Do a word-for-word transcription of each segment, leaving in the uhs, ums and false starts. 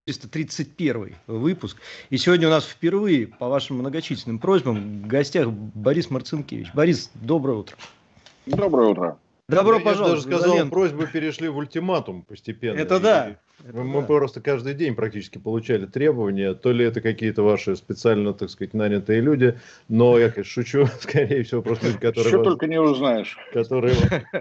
четыреста тридцать первый выпуск. И сегодня у нас впервые, по вашим многочисленным просьбам, в гостях Борис Марцинкевич. Борис, доброе утро. Доброе утро. Добро я, пожаловать. Я даже сказал, просьбы перешли в ультиматум постепенно. Это да. Это мы да. просто каждый день практически получали требования. То ли это какие-то ваши специально, так сказать, нанятые люди. Но я, конечно, шучу, скорее всего, просто люди, которые... Что вас, только не узнаешь. Которые...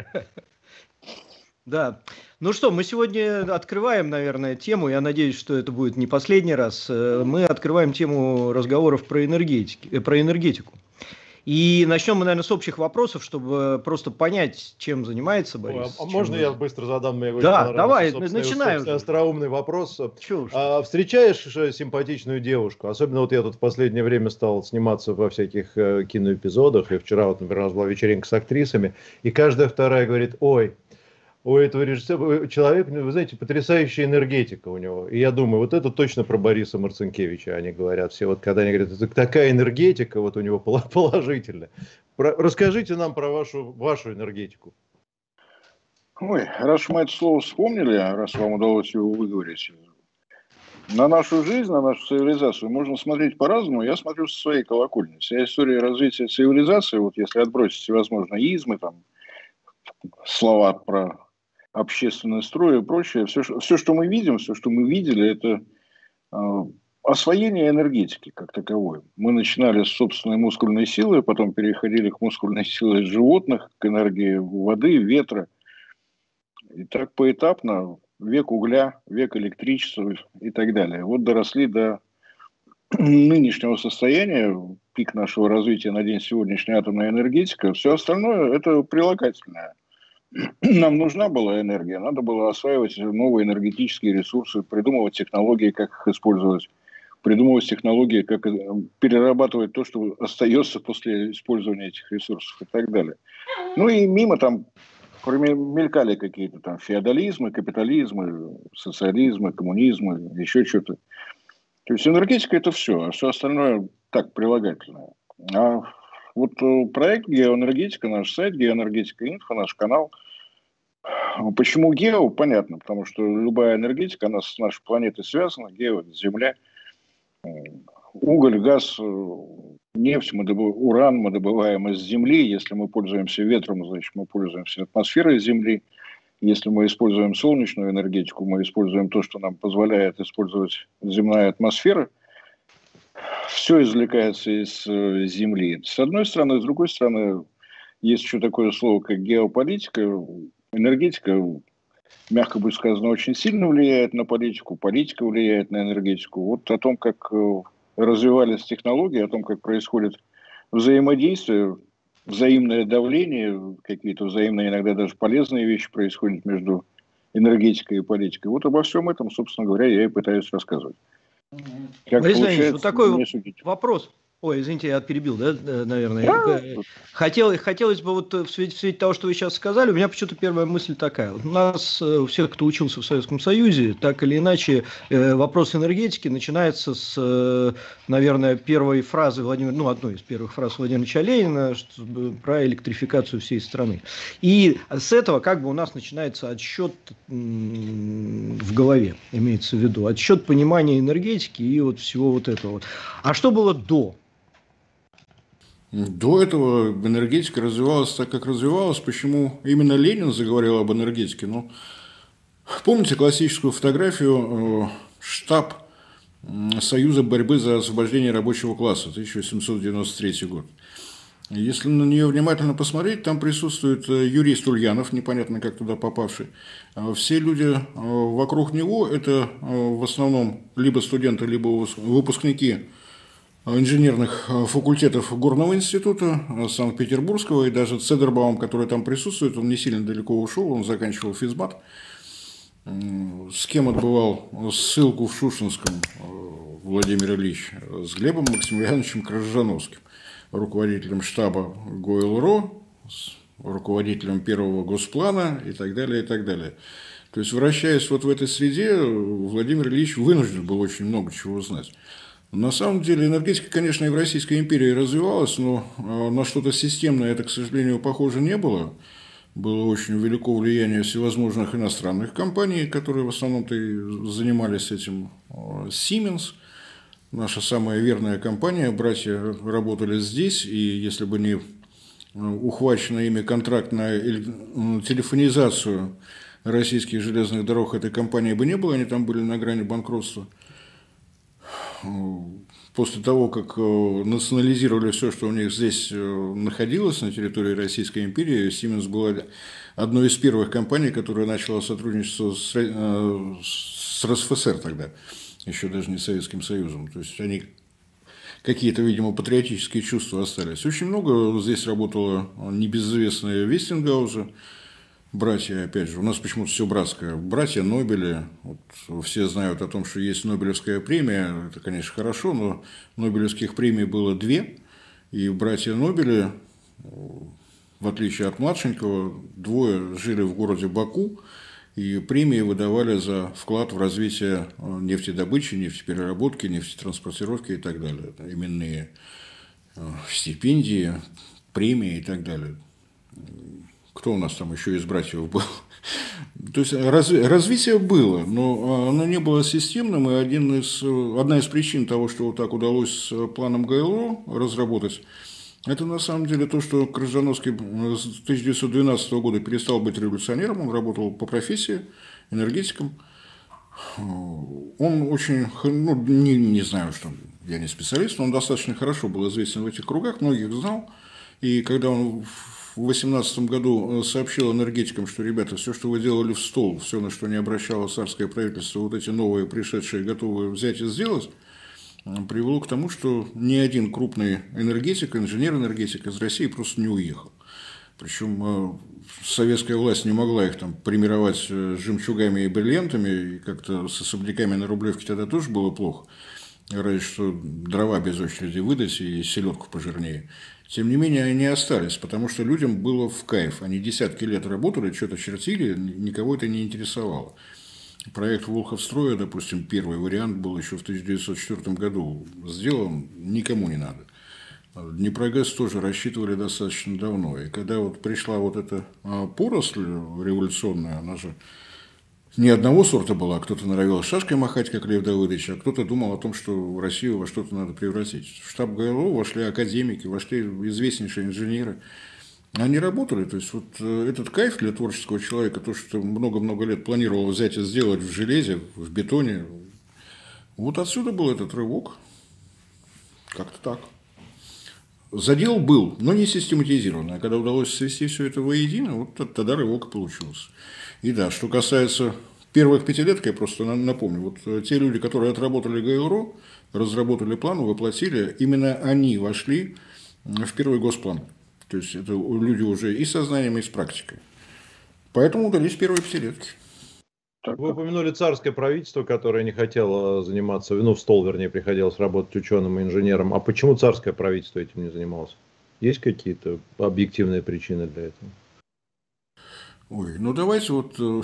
Да. Ну что, мы сегодня открываем, наверное, тему. Я надеюсь, что это будет не последний раз. Мы открываем тему разговоров про, энергетики, про энергетику. И начнем мы, наверное, с общих вопросов, чтобы просто понять, чем занимается Борис. А можно я быстро задам? Мне да, давай, начинаем. Остроумный вопрос. Чушь. А, встречаешь симпатичную девушку? Особенно вот я тут в последнее время стал сниматься во всяких э, киноэпизодах. И вчера, вот, например, у нас была вечеринка с актрисами. И каждая вторая говорит: ой, у этого режиссера человек, вы знаете, потрясающая энергетика у него. И я думаю, вот это точно про Бориса Марцинкевича они говорят все. Вот когда они говорят, это такая энергетика вот у него положительная. Про, расскажите нам про вашу, вашу энергетику. Ой, раз мы это слово вспомнили, раз вам удалось его выговорить, на нашу жизнь, на нашу цивилизацию можно смотреть по-разному. Я смотрю со своей колокольни. Вся история развития цивилизации, вот если отбросить всевозможные измы, там, слова про общественный строй и прочее. Все, все, что мы видим, все, что мы видели, это э, освоение энергетики как таковой. Мы начинали с собственной мускульной силы, потом переходили к мускульной силе животных, к энергии воды, ветра. И так поэтапно век угля, век электричества и так далее. Вот доросли до нынешнего состояния, пик нашего развития на день сегодняшней атомная энергетика. Все остальное это прилагательное. Нам нужна была энергия, надо было осваивать новые энергетические ресурсы, придумывать технологии, как их использовать, придумывать технологии, как перерабатывать то, что остается после использования этих ресурсов и так далее. Ну и мимо там мелькали какие-то там феодализмы, капитализмы, социализмы, коммунизмы, еще что-то. То есть энергетика это все, а все остальное так прилагательное. А вот проект «Геоэнергетика», наш сайт «Геоэнергетика Инфо», наш канал. Почему гео? Понятно, потому что любая энергетика, она с нашей планетой связана. Гео – это Земля. Уголь, газ, нефть, мы добыв... уран мы добываем из Земли. Если мы пользуемся ветром, значит, мы пользуемся атмосферой Земли. Если мы используем солнечную энергетику, мы используем то, что нам позволяет использовать земная атмосфера. Все извлекается из э, Земли. С одной стороны, с другой стороны, есть еще такое слово, как геополитика. Энергетика, мягко будет сказано, очень сильно влияет на политику. Политика влияет на энергетику. Вот о том, как э, развивались технологии, о том, как происходит взаимодействие, взаимное давление, какие-то взаимные, иногда даже полезные вещи происходят между энергетикой и политикой. Вот обо всем этом, собственно говоря, я и пытаюсь рассказывать. Как Борис Леонидович, вот такой вопрос. Ой, извините, я перебил, да, наверное. Да. Хотел, хотелось бы вот в свете, в свете того, что вы сейчас сказали, у меня почему-то первая мысль такая. У нас, у всех, кто учился в Советском Союзе, так или иначе, вопрос энергетики начинается с, наверное, первой фразы Владимира, ну, одной из первых фраз Владимира Ильича Ленина про электрификацию всей страны. И с этого как бы у нас начинается отсчет в голове, имеется в виду, отсчет понимания энергетики и вот всего вот этого. А что было до? До этого энергетика развивалась так, как развивалась. Почему именно Ленин заговорил об энергетике? Ну, помните классическую фотографию штаб Союза борьбы за освобождение рабочего класса, тысяча восемьсот девяносто третий год. Если на нее внимательно посмотреть, там присутствует юрист Ульянов, непонятно как туда попавший. Все люди вокруг него – это в основном либо студенты, либо выпускники инженерных факультетов Горного института Санкт-Петербургского, и даже Цедербаум, который там присутствует, он не сильно далеко ушел, он заканчивал физмат. С кем отбывал ссылку в Шушинском Владимир Ильич? С Глебом Максимилиановичем Крыжановским, руководителем штаба ГОЭЛРО, с руководителем первого госплана и так далее, и так далее. То есть, вращаясь вот в этой среде, Владимир Ильич вынужден был очень много чего узнать. На самом деле энергетика, конечно, и в Российской империи развивалась, но на что-то системное это, к сожалению, похоже не было. было очень велико влияние всевозможных иностранных компаний, которые в основном-то и занимались этим. Siemens, наша самая верная компания, братья работали здесь, и если бы не ухваченный ими контракт на телефонизацию российских железных дорог, этой компании бы не было, они там были на грани банкротства. После того, как национализировали все, что у них здесь находилось на территории Российской империи, Siemens была одной из первых компаний, которая начала сотрудничество с, с РСФСР тогда, еще даже не с Советским Союзом. То есть они какие-то, видимо, патриотические чувства остались. Очень много здесь работало небезызвестные Вестингаузы, братья, опять же, у нас почему-то все братское. Братья Нобели, вот, все знают о том, что есть Нобелевская премия, это, конечно, хорошо, но Нобелевских премий было две, и братья Нобели, в отличие от младшенького, двое жили в городе Баку, и премии выдавали за вклад в развитие нефтедобычи, нефтепереработки, нефтетранспортировки и так далее. Это именные стипендии, премии и так далее. Кто у нас там еще из братьев был? То есть разви- развитие было, но оно не было системным, и один из, одна из причин того, что вот так удалось с планом ГЛО разработать, это на самом деле то, что Крыжановский с тысяча девятьсот двенадцатого года перестал быть революционером, он работал по профессии, энергетиком. Он очень, ну, не, не знаю, что я не специалист, но он достаточно хорошо был известен в этих кругах, многих знал, и когда он в две тысячи восемнадцатом году сообщил энергетикам, что, ребята, все, что вы делали в стол, все, на что не обращало царское правительство, вот эти новые пришедшие готовы взять и сделать, привело к тому, что ни один крупный энергетик, инженер-энергетик из России просто не уехал. Причем советская власть не могла их там премировать жемчугами и бриллиантами, и как-то с особняками на Рублевке тогда тоже было плохо, разве что дрова без очереди выдать и селедку пожирнее. Тем не менее, они остались, потому что людям было в кайф. Они десятки лет работали, что-то чертили, никого это не интересовало. Проект Волховстроя, допустим, первый вариант был еще в тысяча девятьсот четвёртом году сделан, никому не надо. Днепрогэс тоже рассчитывали достаточно давно. И когда вот пришла вот эта поросль революционная, она же не одного сорта была, кто-то норовил шашкой махать, как Лев Давыдович, а кто-то думал о том, что Россию во что-то надо превратить. В штаб ГЛО вошли академики, вошли известнейшие инженеры. Они работали, то есть вот этот кайф для творческого человека, то, что много-много лет планировал взять и сделать в железе, в бетоне, вот отсюда был этот рывок. Как-то так. Задел был, но не систематизированный. А когда удалось свести все это воедино, вот тогда рывок получился. И да, что касается первых пятилеток, я просто напомню, вот те люди, которые отработали ГЛРО, разработали план, воплотили, именно они вошли в первый госплан. То есть это люди уже и со знанием, и с практикой. Поэтому удались первые пятилетки. Вы упомянули царское правительство, которое не хотело заниматься, ну, в стол, вернее, приходилось работать ученым и инженером. А почему царское правительство этим не занималось? Есть какие-то объективные причины для этого? Ой, ну давайте вот э,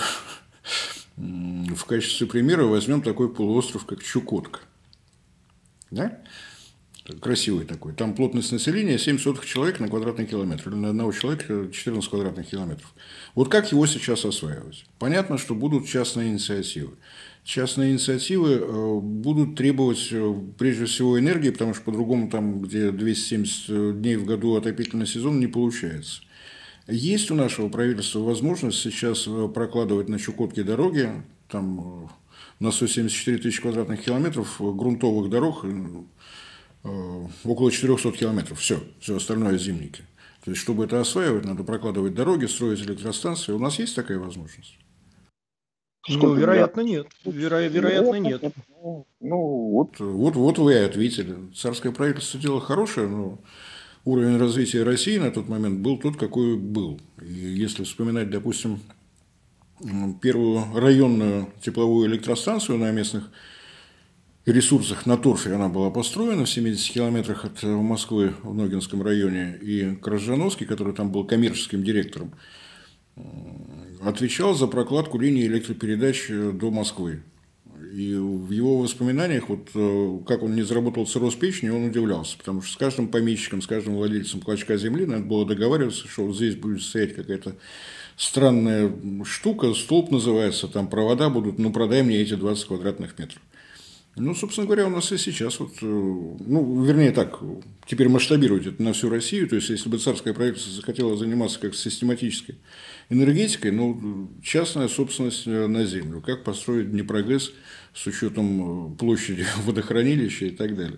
в качестве примера возьмем такой полуостров, как Чукотка. Да? Красивый такой. Там плотность населения семь сотых человек на квадратный километр. Или на одного человека четырнадцать квадратных километров. Вот как его сейчас осваивать? Понятно, что будут частные инициативы. Частные инициативы будут требовать прежде всего энергии, потому что по-другому там, где двести семьдесят дней в году отопительный сезон, не получается. Есть у нашего правительства возможность сейчас прокладывать на Чукотке дороги, там на сто семьдесят четыре тысячи квадратных километров грунтовых дорог, около четырехсот километров. Все, все остальное зимники. То есть, чтобы это осваивать, надо прокладывать дороги, строить электростанции. У нас есть такая возможность? Ну, вероятно, нет. Веро... Вероятно, нет. нет. Ну, вот, вот, вот вы и ответили. Царское правительство дело хорошее, но уровень развития России на тот момент был тот, какой был. И если вспоминать, допустим, первую районную тепловую электростанцию на местных ресурсах на торфе, она была построена в семидесяти километрах от Москвы в Ногинском районе, и Крыжановский, который там был коммерческим директором, отвечал за прокладку линии электропередач до Москвы. И в его воспоминаниях, вот как он не заработал сыроспечени, он удивлялся, потому что с каждым помещиком, с каждым владельцем клочка земли надо было договариваться, что вот здесь будет стоять какая-то странная штука, столб называется, там провода будут, ну продай мне эти двадцать квадратных метров. Ну, собственно говоря, у нас и сейчас, вот, ну, вернее так, теперь масштабировать это на всю Россию, то есть, если бы царское правительство захотело заниматься как систематической энергетикой, ну, частная собственность на землю, как построить Днепрогэс с учетом площади водохранилища и так далее.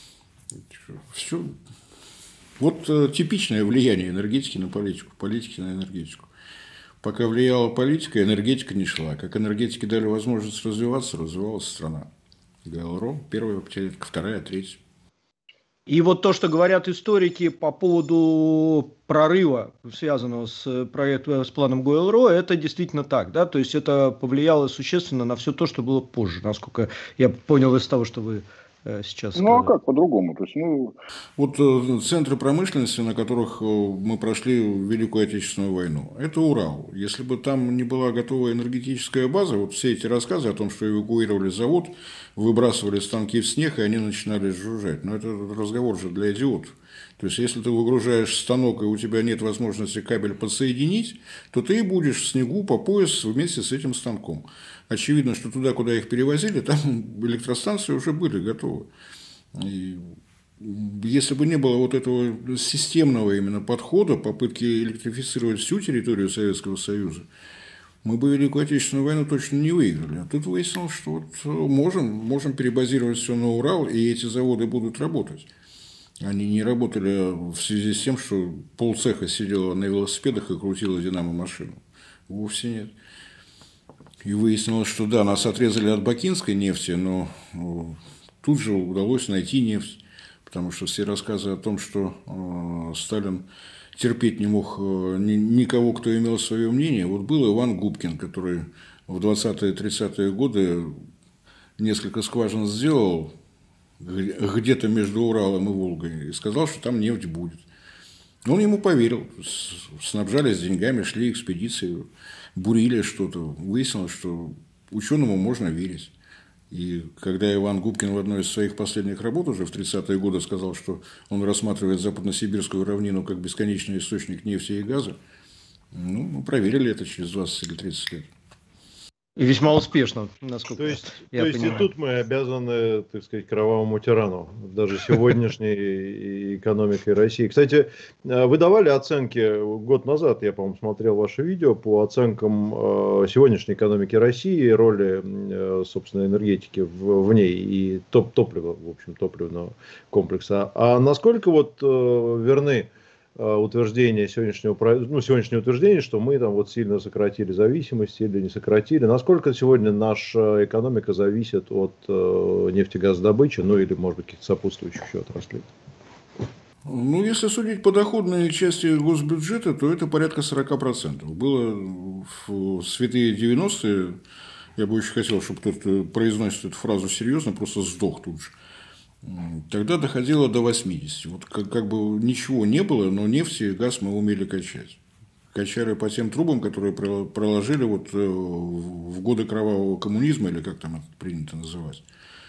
Все. Вот типичное влияние энергетики на политику, политики на энергетику. Пока влияла политика, энергетика не шла. Как энергетики дали возможность развиваться, развивалась страна. ГЛРО, первая пятилетка, вторая, третья. И вот то, что говорят историки по поводу прорыва, связанного с проектом, с планом ГЛРО, это действительно так, да, то есть это повлияло существенно на все то, что было позже, насколько я понял из того, что вы сейчас сказали. Ну, а как по-другому? То есть, ну... Вот центры промышленности, на которых мы прошли Великую Отечественную войну, это Урал. Если бы там не была готова энергетическая база, вот все эти рассказы о том, что эвакуировали завод, выбрасывали станки в снег, и они начинали жужжать. Но это разговор же для идиотов. То есть, если ты выгружаешь станок, и у тебя нет возможности кабель подсоединить, то ты и будешь в снегу по пояс вместе с этим станком. Очевидно, что туда, куда их перевозили, там электростанции уже были готовы. И если бы не было вот этого системного именно подхода, попытки электрифицировать всю территорию Советского Союза, мы бы Великую Отечественную войну точно не выиграли. А тут выяснилось, что вот можем, можем перебазировать все на Урал, и эти заводы будут работать. Они не работали в связи с тем, что полцеха сидело на велосипедах и крутило динамо-машину. Вовсе нет. И выяснилось, что да, нас отрезали от бакинской нефти, но тут же удалось найти нефть, потому что все рассказы о том, что э, Сталин терпеть не мог э, ни, никого, кто имел свое мнение. Вот был Иван Губкин, который в двадцатые-тридцатые годы несколько скважин сделал где-то между Уралом и Волгой и сказал, что там нефть будет. Он ему поверил, снабжались деньгами, шли экспедиции, бурили что-то. Выяснилось, что ученому можно верить. И когда Иван Губкин в одной из своих последних работ уже в тридцатые годы сказал, что он рассматривает западносибирскую равнину как бесконечный источник нефти и газа, ну, мы проверили это через двадцать или тридцать лет. И весьма успешно, насколько то есть, я то есть понимаю. И тут мы обязаны, так сказать, кровавому тирану, даже сегодняшней экономикой России. Кстати, вы давали оценки год назад, я, по-моему, смотрел ваше видео по оценкам сегодняшней экономики России, роли, собственно, энергетики в, в ней и топ топлива, в общем, топливного комплекса. А насколько вот верны утверждение сегодняшнего, ну, сегодняшнее утверждение, что мы там вот сильно сократили зависимость или не сократили. Насколько сегодня наша экономика зависит от э, нефтегазодобычи, ну или, может быть, каких-то сопутствующих еще отраслей? Ну, если судить по доходной части госбюджета, то это порядка сорок процентов. Было в святые девяностые, я бы очень хотел, чтобы кто-то произносит эту фразу серьезно, просто сдох тут же. Тогда доходило до восьмидесяти. Вот как, как бы ничего не было, но нефть и газ мы умели качать. Качали по тем трубам, которые проложили вот в годы кровавого коммунизма, или как там это принято называть.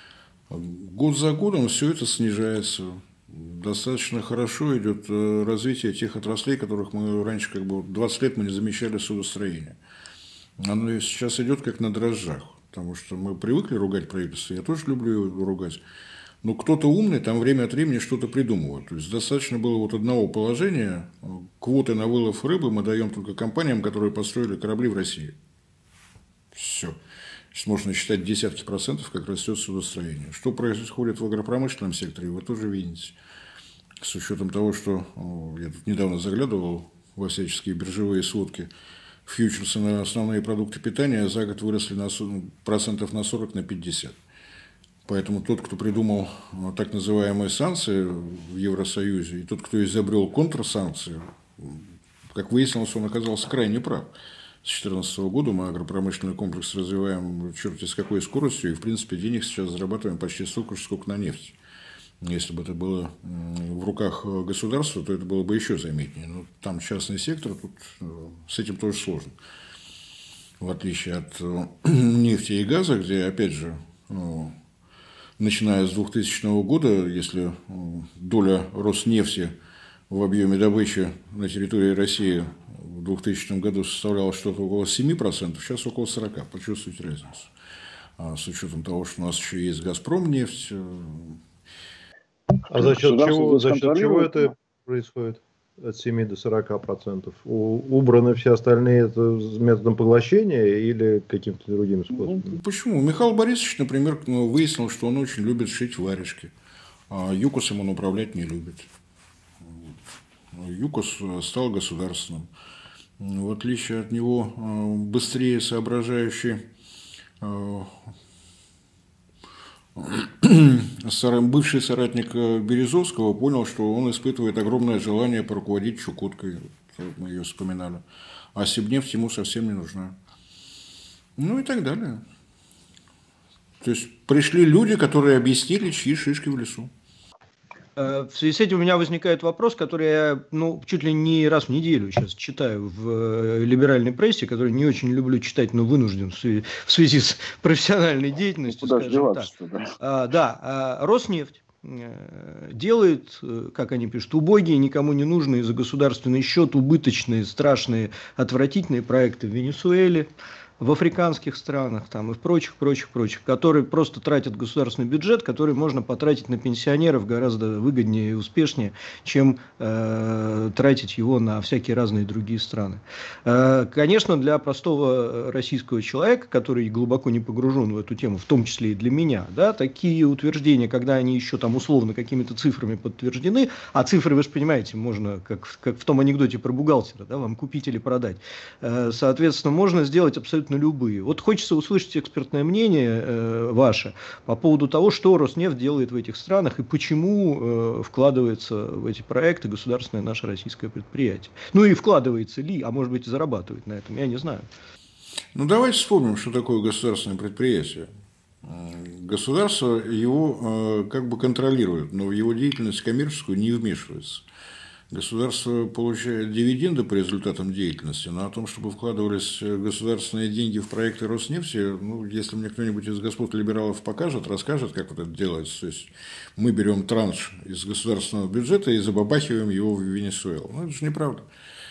Год за годом все это снижается. Достаточно хорошо идет развитие тех отраслей, которых мы раньше, как бы двадцать лет мы не замечали судостроения. Оно сейчас идет как на дрожжах. Потому что мы привыкли ругать правительство, я тоже люблю его ругать. Но кто-то умный там время от времени что-то придумывает. То есть достаточно было вот одного положения. Квоты на вылов рыбы мы даем только компаниям, которые построили корабли в России. Все. Сейчас можно считать десятки процентов, как растет судостроение. Что происходит в агропромышленном секторе, вы тоже видите. С учетом того, что я тут недавно заглядывал во всяческие биржевые сводки, фьючерсы на основные продукты питания за год выросли на процентов на сорок, на пятьдесят. Поэтому тот, кто придумал так называемые санкции в Евросоюзе, и тот, кто изобрел контрсанкции, как выяснилось, он оказался крайне прав. С две тысячи четырнадцатого года мы агропромышленный комплекс развиваем черти с какой скоростью, и, в принципе, денег сейчас зарабатываем почти столько же, сколько на нефть. Если бы это было в руках государства, то это было бы еще заметнее. Но там частный сектор, тут с этим тоже сложно. В отличие от нефти и газа, где, опять же, начиная с двухтысячного года, если доля Роснефти в объеме добычи на территории России в двухтысячном году составляла что-то около семи процентов, сейчас около сорока процентов. Почувствуйте разницу. А с учетом того, что у нас еще есть «Газпром» нефть. А за счет чего, за счет чего это происходит? От семи до сорока процентов. Убраны все остальные это методом поглощения или каким-то другим способом? Ну, почему? Михаил Борисович, например, выяснил, что он очень любит шить варежки. А ЮКОСом он управлять не любит. ЮКОС стал государственным. В отличие от него, быстрее соображающий бывший соратник Березовского понял, что он испытывает огромное желание поруководить Чукоткой. Мы ее вспоминали. А Сибнефть ему совсем не нужна. Ну и так далее. То есть пришли люди, которые объяснили, чьи шишки в лесу. В связи с этим у меня возникает вопрос, который я ну, чуть ли не раз в неделю сейчас читаю в либеральной прессе, который не очень люблю читать, но вынужден в связи, в связи с профессиональной деятельностью. Куда скажем так. Да, а, да а, Роснефть делает, как они пишут, убогие, никому не нужные за государственный счет, убыточные, страшные, отвратительные проекты в Венесуэле, в африканских странах там, и в прочих, прочих, прочих, которые просто тратят государственный бюджет, который можно потратить на пенсионеров гораздо выгоднее и успешнее, чем э, тратить его на всякие разные другие страны. Э, конечно, для простого российского человека, который глубоко не погружен в эту тему, в том числе и для меня, да, такие утверждения, когда они еще там условно какими-то цифрами подтверждены, а цифры, вы же понимаете, можно, как, как в том анекдоте про бухгалтера, да, вам купить или продать, э, соответственно, можно сделать абсолютно любые. Вот хочется услышать экспертное мнение э, ваше по поводу того, что Роснефть делает в этих странах и почему э, вкладывается в эти проекты государственное наше российское предприятие. Ну и вкладывается ли, а может быть и зарабатывает на этом, я не знаю. Ну давайте вспомним, что такое государственное предприятие. Государство его э, как бы контролирует, но в его деятельность коммерческую не вмешивается. Государство получает дивиденды по результатам деятельности, но о том, чтобы вкладывались государственные деньги в проекты Роснефти, ну, если мне кто-нибудь из господ либералов покажет, расскажет, как вот это делается. То есть мы берем транш из государственного бюджета и забабахиваем его в Венесуэлу. Ну, это же неправда.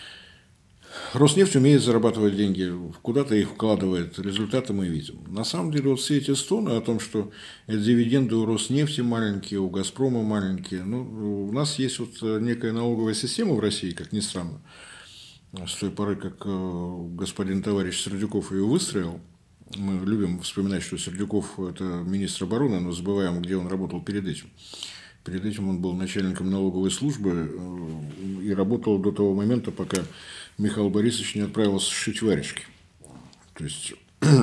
Роснефть умеет зарабатывать деньги, куда-то их вкладывает, результаты мы видим. На самом деле, вот все эти стоны о том, что дивиденды у Роснефти маленькие, у Газпрома маленькие, ну, у нас есть вот некая налоговая система в России, как ни странно, с той поры, как господин товарищ Сердюков ее выстроил. Мы любим вспоминать, что Сердюков – это министр обороны, но забываем, где он работал перед этим. Перед этим он был начальником налоговой службы и работал до того момента, пока Михаил Борисович не отправился шить варежки. То есть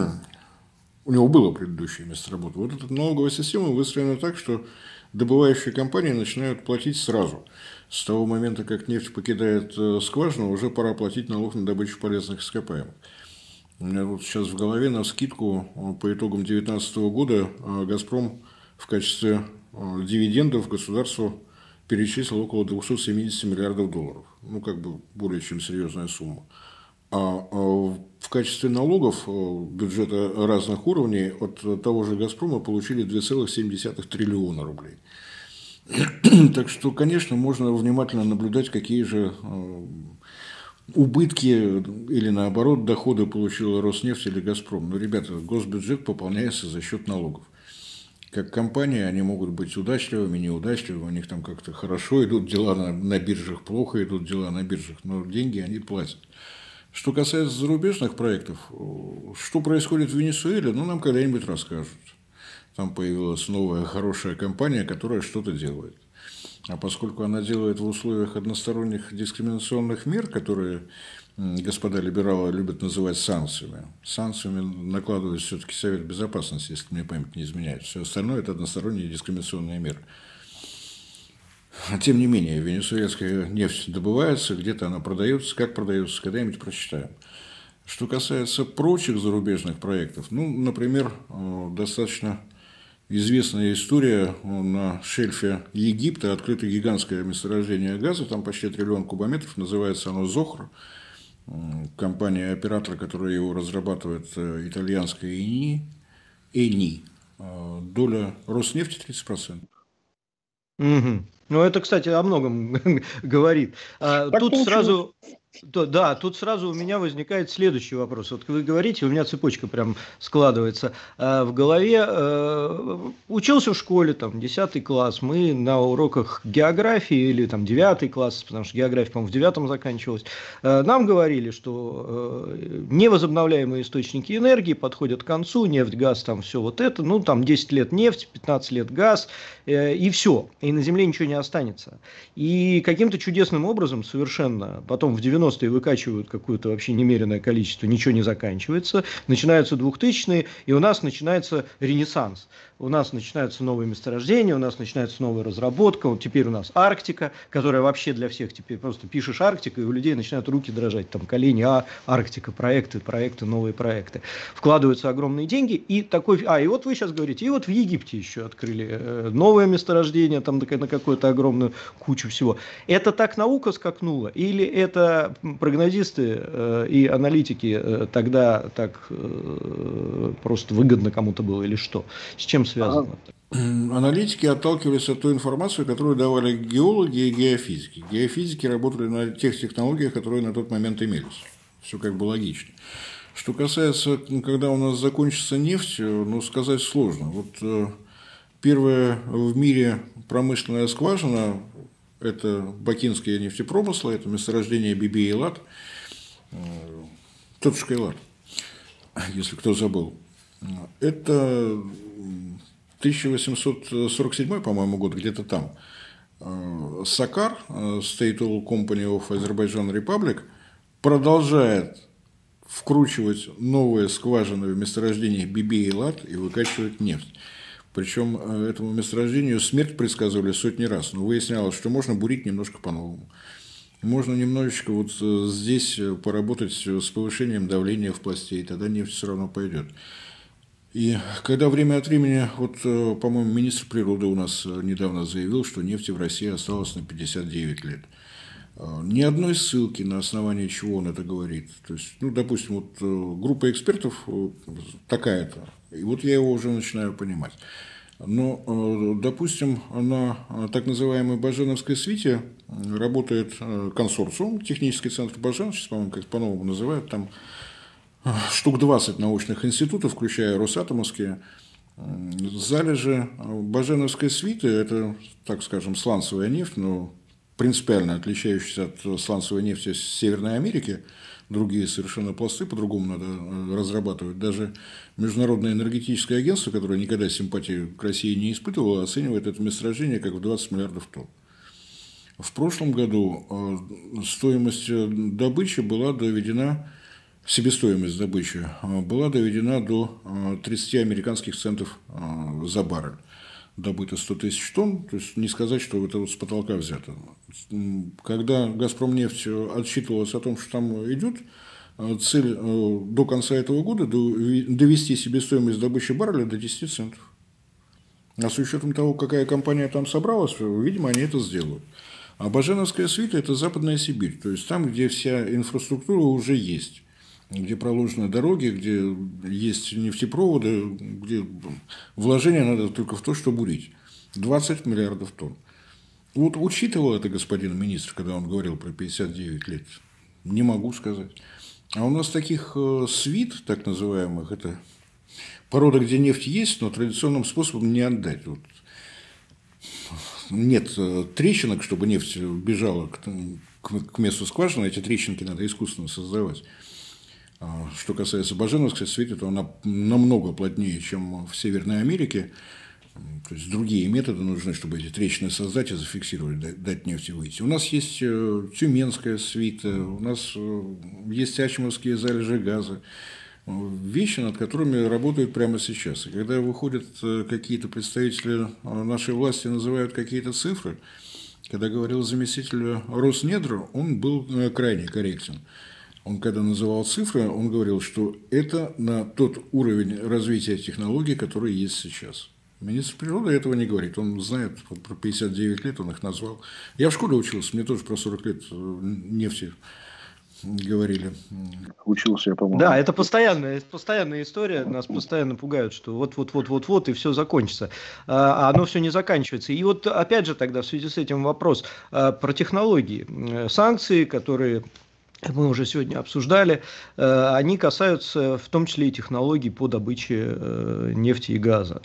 у него было предыдущее место работы. Вот эта налоговая система выстроена так, что добывающие компании начинают платить сразу. С того момента, как нефть покидает скважину, уже пора платить налог на добычу полезных ископаемых. У меня вот сейчас в голове навскидку по итогам две тысячи девятнадцатого года «Газпром» в качестве дивидендов государству перечислил около двухсот семидесяти миллиардов долларов. Ну, как бы более чем серьезная сумма. А в качестве налогов бюджета разных уровней от того же «Газпрома» получили две целых семь десятых триллиона рублей. Так что, конечно, можно внимательно наблюдать, какие же убытки или, наоборот, доходы получила Роснефть или «Газпром». Но, ребята, госбюджет пополняется за счет налогов. Как компания, они могут быть удачливыми, неудачливыми, у них там как-то хорошо идут дела на, на биржах, плохо идут дела на биржах, но деньги они платят. Что касается зарубежных проектов, что происходит в Венесуэле, ну, нам когда-нибудь расскажут. Там появилась новая хорошая компания, которая что-то делает. А поскольку она делает в условиях односторонних дискриминационных мер, которые господа либералы любят называть санкциями. Санкциями накладывает все-таки Совет Безопасности, если мне память не изменяет. Все остальное – это односторонние дискриминационные меры. Тем не менее, венесуэльская нефть добывается, где-то она продается, как продается, когда-нибудь прочитаем. Что касается прочих зарубежных проектов, ну, например, достаточно известная история на шельфе Египта, открыто гигантское месторождение газа, там почти триллион кубометров, называется оно «Зохра». Компания-оператор, которая его разрабатывает, итальянская Эни, Эни, доля Роснефти тридцать процентов. Угу. Ну, это, кстати, о многом говорит. А, тут получилось. сразу... Да, тут сразу у меня возникает следующий вопрос. Вот вы говорите, у меня цепочка прям складывается в голове. Учился в школе, там, десятый класс, мы на уроках географии или там девятый класс, потому что география, по-моему, в девятом заканчивалась, нам говорили, что невозобновляемые источники энергии подходят к концу, нефть, газ, там все вот это, ну, там десять лет нефть, пятнадцать лет газ, и все, и на Земле ничего не останется. И каким-то чудесным образом совершенно потом в девяностые выкачивают какое-то вообще немеренное количество, ничего не заканчивается, начинаются двухтысячные, и у нас начинается ренессанс. У нас начинаются новые месторождения, у нас начинается новая разработка, вот теперь у нас Арктика, которая вообще для всех теперь просто пишешь Арктика, и у людей начинают руки дрожать, там колени, а, Арктика, проекты, проекты, новые проекты. Вкладываются огромные деньги, и такой, а, и вот вы сейчас говорите, и вот в Египте еще открыли э, новое месторождение, там на какую-то огромную кучу всего. Это так наука скакнула, или это прогнозисты э, и аналитики э, тогда так э, просто выгодно кому-то было, или что? С чем связано? Аналитики отталкивались от той информации, которую давали геологи и геофизики. Геофизики работали на тех технологиях, которые на тот момент имелись. Все как бы логично. Что касается, когда у нас закончится нефть, ну, сказать сложно. Вот первая в мире промышленная скважина – это бакинские нефтепромыслы, это месторождение Биби-Эйлат, тетушка Эйлат, если кто забыл. Это тысяча восемьсот сорок седьмой, по-моему, год, где-то там. Сакар, State Oil Company of Azerbaijan Republic, продолжает вкручивать новые скважины в месторождениях Биби-Эйлат и выкачивать нефть. Причем этому месторождению смерть предсказывали сотни раз, но выяснялось, что можно бурить немножко по-новому. Можно немножечко вот здесь поработать с повышением давления в пласте, и тогда нефть все равно пойдет. И когда время от времени, вот, по-моему, министр природы у нас недавно заявил, что нефти в России осталось на пятьдесят девять лет. Ни одной ссылки, на основании чего он это говорит. То есть, ну, допустим, вот группа экспертов такая-то, и вот я его уже начинаю понимать. Но, допустим, на так называемой Баженовской свите работает консорциум, технический центр Бажен, сейчас, по-моему, как по-новому называют, там штук двадцать научных институтов, включая Росатомовские. Залежи Баженовской свиты – это, так скажем, сланцевая нефть, но принципиально отличающаяся от сланцевой нефти Северной Америки. Другие совершенно пласты, по-другому надо разрабатывать. Даже Международное энергетическое агентство, которое никогда симпатии к России не испытывало, оценивает это месторождение как в двадцать миллиардов тонн. В прошлом году стоимость добычи была доведена, себестоимость добычи была доведена до тридцати американских центов за баррель. Добыто сто тысяч тонн, то есть не сказать, что это вот с потолка взято. Когда «Газпромнефть» отчитывалась о том, что там идет цель до конца этого года довести себестоимость добычи барреля до десяти центов. А с учетом того, какая компания там собралась, видимо, они это сделают. А Баженовская свита – это Западная Сибирь, то есть там, где вся инфраструктура уже есть. Где проложены дороги, где есть нефтепроводы, где вложения надо только в то, что бурить. двадцать миллиардов тонн. Вот учитывал это господин министр, когда он говорил про пятьдесят девять лет? Не могу сказать. А у нас таких свит, так называемых, это порода, где нефть есть, но традиционным способом не отдать. Вот. Нет трещинок, чтобы нефть бежала к, к месту скважины, эти трещинки надо искусственно создавать. Что касается Баженовской свиты, то она намного плотнее, чем в Северной Америке. То есть другие методы нужны, чтобы эти трещины создать и зафиксировать, дать нефти выйти. У нас есть Тюменская свита, у нас есть Ачимовские залежи газа. Вещи, над которыми работают прямо сейчас. И когда выходят какие-то представители нашей власти, называют какие-то цифры, когда говорил заместитель Роснедр, он был крайне корректен. Он, когда называл цифры, он говорил, что это на тот уровень развития технологий, который есть сейчас. Министр природы этого не говорит. Он знает про пятьдесят девять лет, он их назвал. Я в школе учился, мне тоже про сорок лет нефти говорили. Учился я, по-моему. Да, это постоянная, это постоянная история. Нас постоянно пугают, что вот-вот-вот-вот-вот и все закончится. А оно все не заканчивается. И вот опять же тогда в связи с этим вопрос про технологии. Санкции, которые мы уже сегодня обсуждали, они касаются в том числе и технологий по добыче нефти и газа.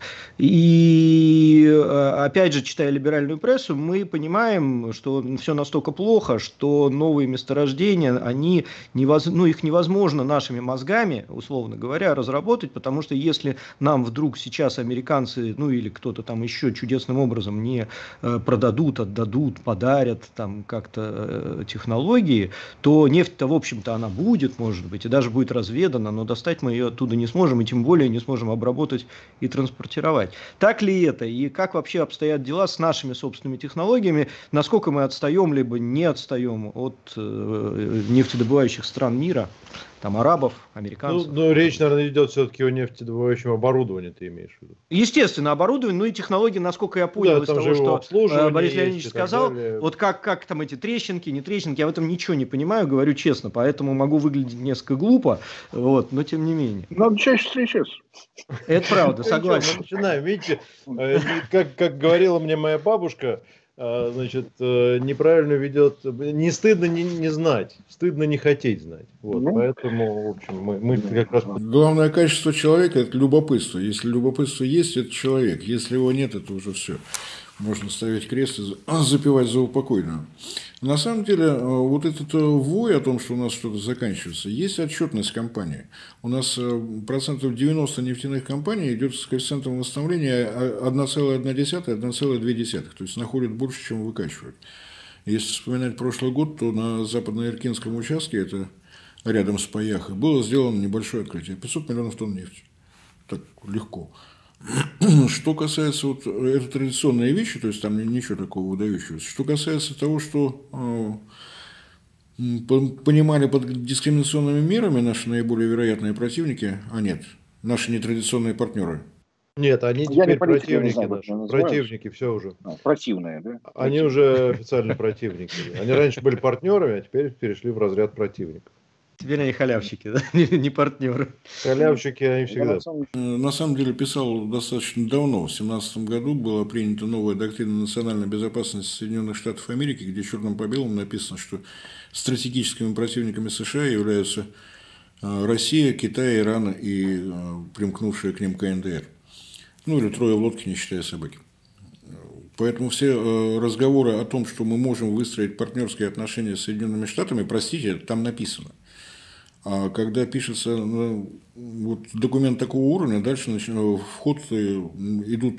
И опять же, читая либеральную прессу, мы понимаем, что все настолько плохо, что новые месторождения, они невоз... ну, их невозможно нашими мозгами, условно говоря, разработать, потому что если нам вдруг сейчас американцы, ну или кто-то там еще чудесным образом не продадут, отдадут, подарят там как-то технологии, то нефть то, в общем-то, она будет, может быть, и даже будет разведана, но достать мы ее оттуда не сможем, и тем более не сможем обработать и транспортировать. Так ли это? И как вообще обстоят дела с нашими собственными технологиями? Насколько мы отстаем, либо не отстаем от э, нефтедобывающих стран мира? Там арабов, американцев. Ну, ну, речь, наверное, идет все-таки о нефтедобывающем оборудовании, ты имеешь в виду? Естественно, оборудование, ну и технологии, насколько я понял, да, из того, что Борис Леонидович сказал, вот как, как там эти трещинки, не трещинки, я в этом ничего не понимаю, говорю честно, поэтому могу выглядеть несколько глупо, вот, но тем не менее. Надо чаще встречаться. Это правда, согласен. Мы начинаем, видите, как, как говорила мне моя бабушка, значит, неправильно ведет, не стыдно не, не знать, стыдно не хотеть знать. Вот, ну, поэтому, в общем, мы, мы как раз... Главное качество человека – это любопытство. Если любопытство есть, это человек. Если его нет, это уже все. Можно ставить крест и запивать за упокойную. На самом деле, вот этот вой о том, что у нас что-то заканчивается, есть отчетность компании. У нас процентов девяносто нефтяных компаний идет с коэффициентом восстановления одна целая одна десятая - одна целая две десятых. То есть находят больше, чем выкачивают. Если вспоминать прошлый год, то на западно-иркинском участке, это рядом с Паяхой, было сделано небольшое открытие. пятьсот миллионов тонн нефти. Так легко. Что касается, вот, это традиционные вещи, то есть там ничего такого выдающегося. Что касается того, что э, понимали под дискриминационными мерами наши наиболее вероятные противники, а нет, наши нетрадиционные партнеры. Нет, они теперь не противники знаю, наши, противники, все уже. А, противные, да? Они противные. Уже официально противники. Они раньше были партнерами, а теперь перешли в разряд противников. Теперь они халявщики, да? не, не партнеры. Халявщики они всегда. На самом деле писал достаточно давно. В две тысячи семнадцатом году была принята новая доктрина национальной безопасности Соединенных Штатов Америки, где черным по белому написано, что стратегическими противниками США являются Россия, Китай, Иран и примкнувшая к ним ка эн дэ эр. Ну или трое в лодке, не считая собаки. Поэтому все разговоры о том, что мы можем выстроить партнерские отношения с Соединенными Штатами, простите, там написано. А когда пишется ну, вот, документ такого уровня, дальше в ход идут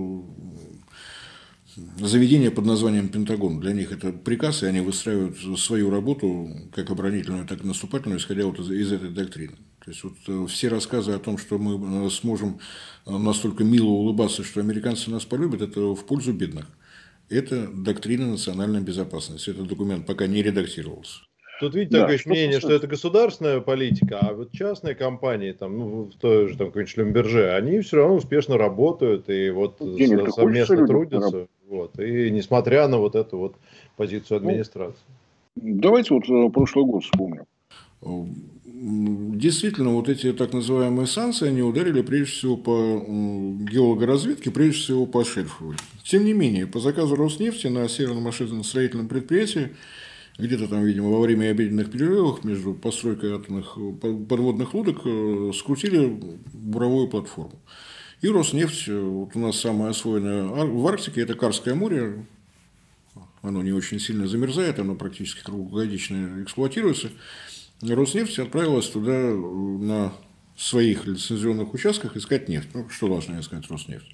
заведения под названием Пентагон. Для них это приказ, и они выстраивают свою работу, как оборонительную, так и наступательную, исходя вот из, из этой доктрины. То есть вот все рассказы о том, что мы сможем настолько мило улыбаться, что американцы нас полюбят, это в пользу бедных. Это доктрина национальной безопасности. Этот документ пока не редактировался. Тут, видите, да, такое мнение, что это государственная политика, а вот частные компании, там, ну, в той же там, какой-нибудь Шлюмберже, они все равно успешно работают и вот Денег совместно трудятся. Вот, и несмотря на вот эту вот позицию администрации. Ну, давайте вот прошлый год вспомним. Действительно, вот эти так называемые санкции, они ударили прежде всего по геологоразведке, прежде всего по шельфовой. Тем не менее, по заказу Роснефти на Северном машиностроительном предприятии где-то там, видимо, во время обеденных перерывов между постройкой атомных подводных лодок скрутили буровую платформу. И Роснефть, вот у нас самое освоенное в Арктике, это Карское море, оно не очень сильно замерзает, оно практически круглогодично эксплуатируется. Роснефть отправилась туда на своих лицензионных участках искать нефть. Ну, что должна искать Роснефть?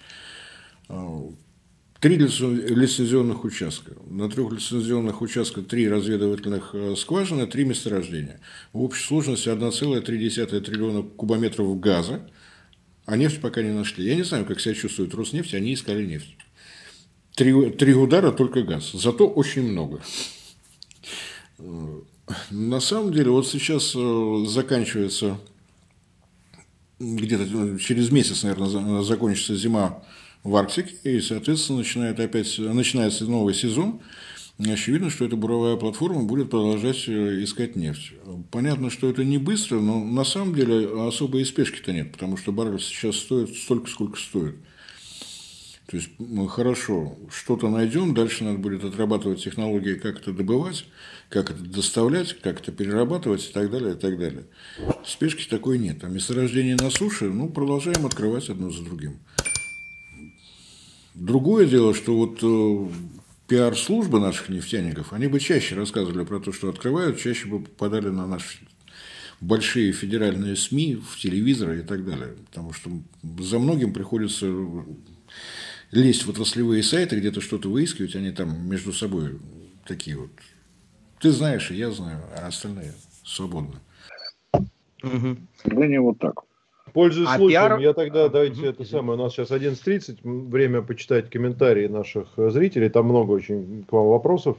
Три лицензионных участка. На трех лицензионных участках три разведывательных скважины, три месторождения. В общей сложности одна целая три десятых триллиона кубометров газа, а нефть пока не нашли. Я не знаю, как себя чувствует Роснефть, они искали нефть. Три, три удара, только газ. Зато очень много. На самом деле, вот сейчас заканчивается, где-то через месяц, наверное, закончится зима в Арктике, и, соответственно, начинает опять, начинается новый сезон. очевидно, что эта буровая платформа будет продолжать искать нефть. Понятно, что это не быстро, но на самом деле особой спешки-то нет, потому что баррель сейчас стоит столько, сколько стоит. То есть, мы хорошо, что-то найдем, дальше надо будет отрабатывать технологии, как это добывать, как это доставлять, как это перерабатывать и так далее, и так далее. Спешки такой нет. А месторождение на суше, ну, продолжаем открывать одно за другим. Другое дело, что вот э, пиар-службы наших нефтяников, они бы чаще рассказывали про то, что открывают, чаще бы попадали на наши большие федеральные СМИ, в телевизоры и так далее. Потому что за многим приходится лезть в отраслевые сайты, где-то что-то выискивать, они там между собой такие вот. Ты знаешь, и я знаю, а остальные свободны. Угу. Да не вот так. Пользуясь а случаем, пиар... я тогда, давайте, это самое, у нас сейчас одиннадцать тридцать, время почитать комментарии наших зрителей, там много очень к вам вопросов.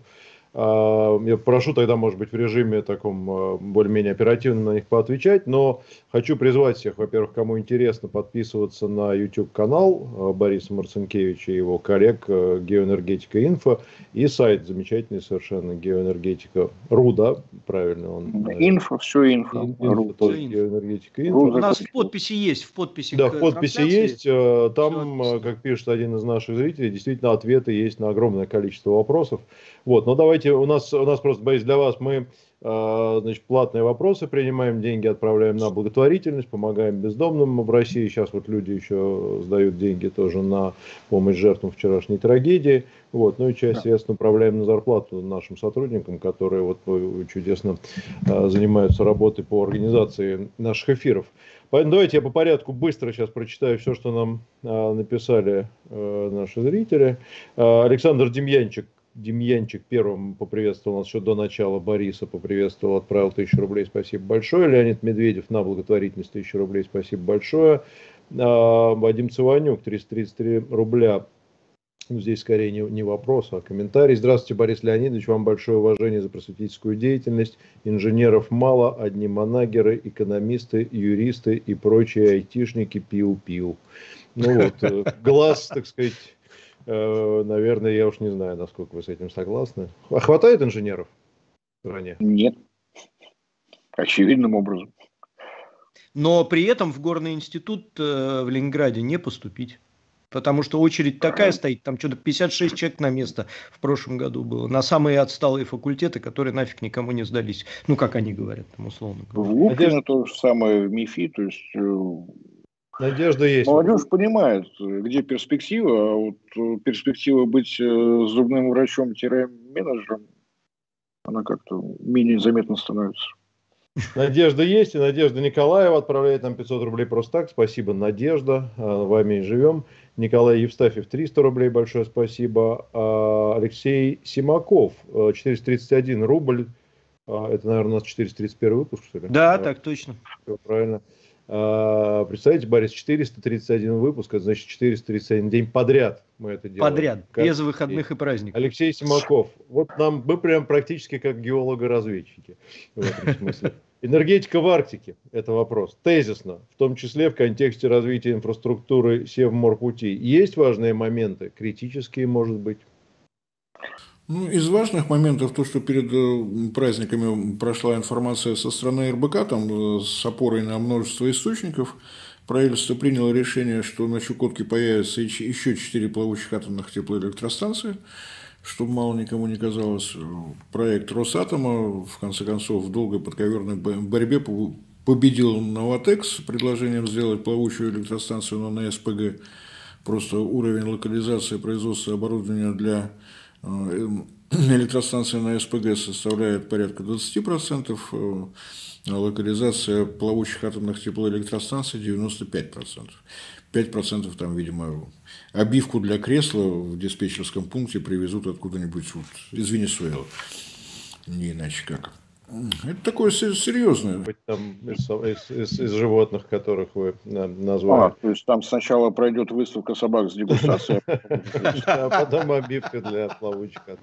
Я прошу тогда, может быть, в режиме таком более-менее оперативно на них поотвечать, но хочу призвать всех, во-первых, кому интересно, подписываться на YouTube-канал Бориса Марцинкевича и его коллег Геоэнергетика Инфо и сайт замечательный совершенно Геоэнергетика РУ, да, правильно он? Инфо, все инфо. Инфо, то есть Геоэнергетика Инфо. У нас в подписи есть, в подписи. Да, в подписи есть, там, как пишет один из наших зрителей, действительно ответы есть на огромное количество вопросов. Вот, но давайте, у нас, у нас просто, Борис, для вас мы, э, значит, платные вопросы принимаем, деньги отправляем на благотворительность, помогаем бездомным в России. Сейчас вот люди еще сдают деньги тоже на помощь жертвам вчерашней трагедии. Вот, ну и часть средств направляем на зарплату нашим сотрудникам, которые вот чудесно э, занимаются работой по организации наших эфиров. Поэтому давайте я по порядку быстро сейчас прочитаю все, что нам э, написали э, наши зрители. Э, Александр Демьянчик. Демьянчик первым поприветствовал нас еще до начала, Бориса поприветствовал, отправил тысячу рублей, спасибо большое. Леонид Медведев на благотворительность тысячу рублей, спасибо большое. А, Вадим Циванюк, триста тридцать три рубля, ну, здесь скорее не, не вопрос, а комментарий. Здравствуйте, Борис Леонидович, вам большое уважение за просветительскую деятельность. Инженеров мало, одни манагеры, экономисты, юристы и прочие айтишники пиу-пиу. Ну вот, глаз, так сказать... Наверное, я уж не знаю, насколько вы с этим согласны. А хватает инженеров в стране? Нет. Очевидным образом. Но при этом в Горный институт в Ленинграде не поступить. Потому что очередь такая стоит, там что-то пятьдесят шесть человек на место в прошлом году было. На самые отсталые факультеты, которые нафиг никому не сдались. Ну, как они говорят, там условно говоря. В Лупино то же самое, в МИФИ, то есть... Надежда есть. Молодежь понимает, где перспектива, а вот перспектива быть зубным врачом-менеджером, она как-то менее заметно становится. Надежда есть, и Надежда Николаева отправляет нам пятьсот рублей просто так. Спасибо, Надежда, вами и живем. Николай Евстафьев, триста рублей, большое спасибо. Алексей Симаков, четыреста тридцать один рубль. Это, наверное, у нас четыреста тридцать первый выпуск, что ли? Да, так точно. Все правильно. Представляете, Борис, четыреста тридцать один выпуск, это значит четыреста тридцать один день подряд мы это делаем. Подряд, как без выходных и праздников. Алексей Симаков, вот нам, мы прям практически как геологи-разведчики в этом смысле. Энергетика в Арктике, это вопрос. Тезисно, в том числе в контексте развития инфраструктуры Севморпути. Есть важные моменты, критические, может быть? Ну, из важных моментов то, что перед праздниками прошла информация со стороны эр бэ ка, там с опорой на множество источников, правительство приняло решение, что на Чукотке появится еще четыре плавучих атомных теплоэлектростанции, чтобы мало никому не казалось. Проект Росатома, в конце концов, в долгой подковерной борьбе победил Новотек с предложением сделать плавучую электростанцию на эс пэ гэ. Просто уровень локализации производства оборудования для электростанции на эс пэ гэ составляет порядка двадцать процентов, а локализация плавучих атомных теплоэлектростанций девяносто пять процентов. пять процентов там, видимо, обивку для кресла в диспетчерском пункте привезут откуда-нибудь вот, из Венесуэлы. Не иначе как. Это такое серьезное. Там из, из, из, из животных, которых вы назвали. А, то есть там сначала пройдет выставка собак с дегустацией. А потом обивка для плавучка.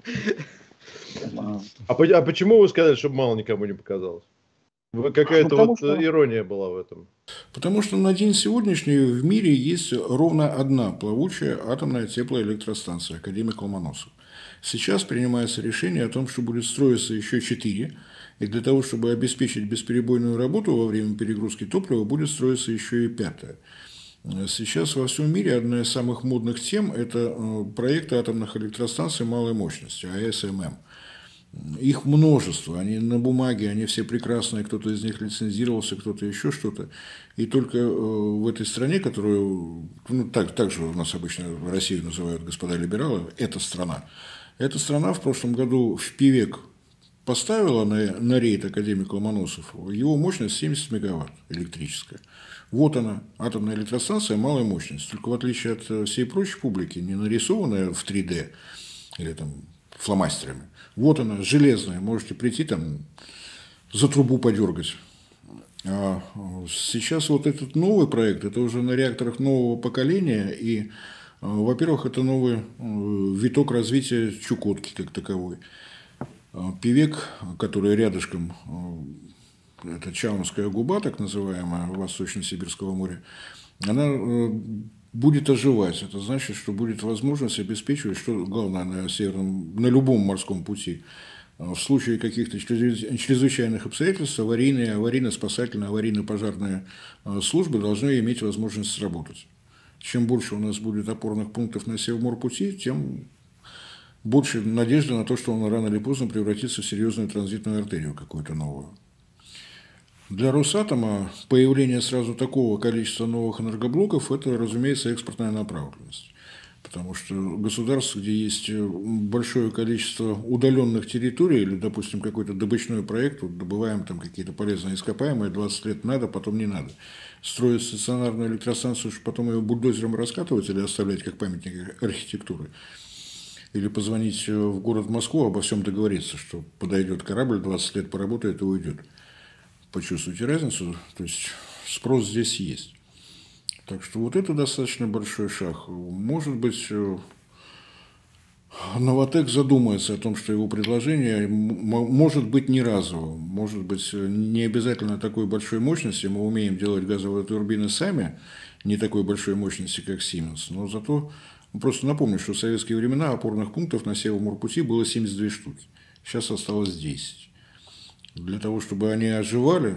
А почему вы сказали, чтобы мало никому не показалось? Какая-то вот ирония была в этом. Потому что на день сегодняшний в мире есть ровно одна плавучая атомная теплоэлектростанция, академик Ломоносов. Сейчас принимается решение о том, что будет строиться еще четыре, и для того, чтобы обеспечить бесперебойную работу во время перегрузки топлива, будет строиться еще и пятое. Сейчас во всем мире одна из самых модных тем – это проекты атомных электростанций малой мощности, а эс эм эм. Их множество, они на бумаге, они все прекрасные, кто-то из них лицензировался, кто-то еще что-то. И только в этой стране, которую, ну, так, так же у нас обычно Россию называют господа либералы, эта страна. Эта страна в прошлом году в ПИВЕК поставила на, на рейд академик Ломоносов, его мощность семьдесят мегаватт электрическая. Вот она, атомная электростанция малой мощности. Только в отличие от всей прочей публики, не нарисованная в три дэ или там фломастерами. Вот она, железная, можете прийти там за трубу подергать. А сейчас вот этот новый проект, это уже на реакторах нового поколения, и, во-первых, это новый виток развития Чукотки как таковой. ПИВЕК, который рядышком, это Чаумская губа, так называемая, Восточно-Сибирского моря, она будет оживать. Это значит, что будет возможность обеспечивать, что главное на северном, на любом морском пути, в случае каких-то чрезвычайных обстоятельств, аварийные, аварийно-спасательные, аварийно-пожарные службы должны иметь возможность сработать. Чем больше у нас будет опорных пунктов на Севморпути, тем больше надежды на то, что он рано или поздно превратится в серьезную транзитную артерию какую-то новую. Для Росатома появление сразу такого количества новых энергоблоков – это, разумеется, экспортная направленность. Потому что государство, где есть большое количество удаленных территорий, или, допустим, какой-то добычной проект, вот добываем там какие-то полезные ископаемые, двадцать лет надо, потом не надо. Строить стационарную электростанцию, чтобы потом ее бульдозером раскатывать или оставлять как памятник архитектуры. Или позвонить в город Москву, обо всем договориться, что подойдет корабль, двадцать лет поработает и уйдет. Почувствуйте разницу, то есть спрос здесь есть. Так что вот это достаточно большой шаг. Может быть, Новатэк задумается о том, что его предложение может быть не разовым, может быть не обязательно такой большой мощности. Мы умеем делать газовые турбины сами, не такой большой мощности, как Siemens, но зато просто напомню, что в советские времена опорных пунктов на Севморпути было семьдесят две штуки, сейчас осталось десять. Для того, чтобы они оживали,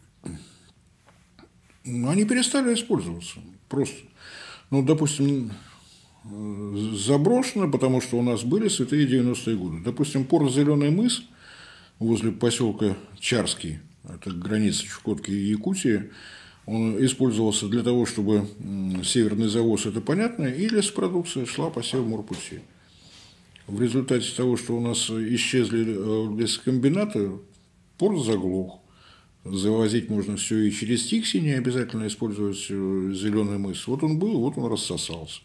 они перестали использоваться. Просто. Ну, допустим, заброшено, потому что у нас были святые девяностые годы. Допустим, порт Зеленый мыс возле поселка Чарский, это граница Чукотки и Якутии, он использовался для того, чтобы северный завоз, это понятно, и лесопродукция шла по Севморпути. В результате того, что у нас исчезли лесокомбинаты, порт заглох. Завозить можно все и через Тикси, не обязательно использовать Зеленый мыс. Вот он был, вот он рассосался.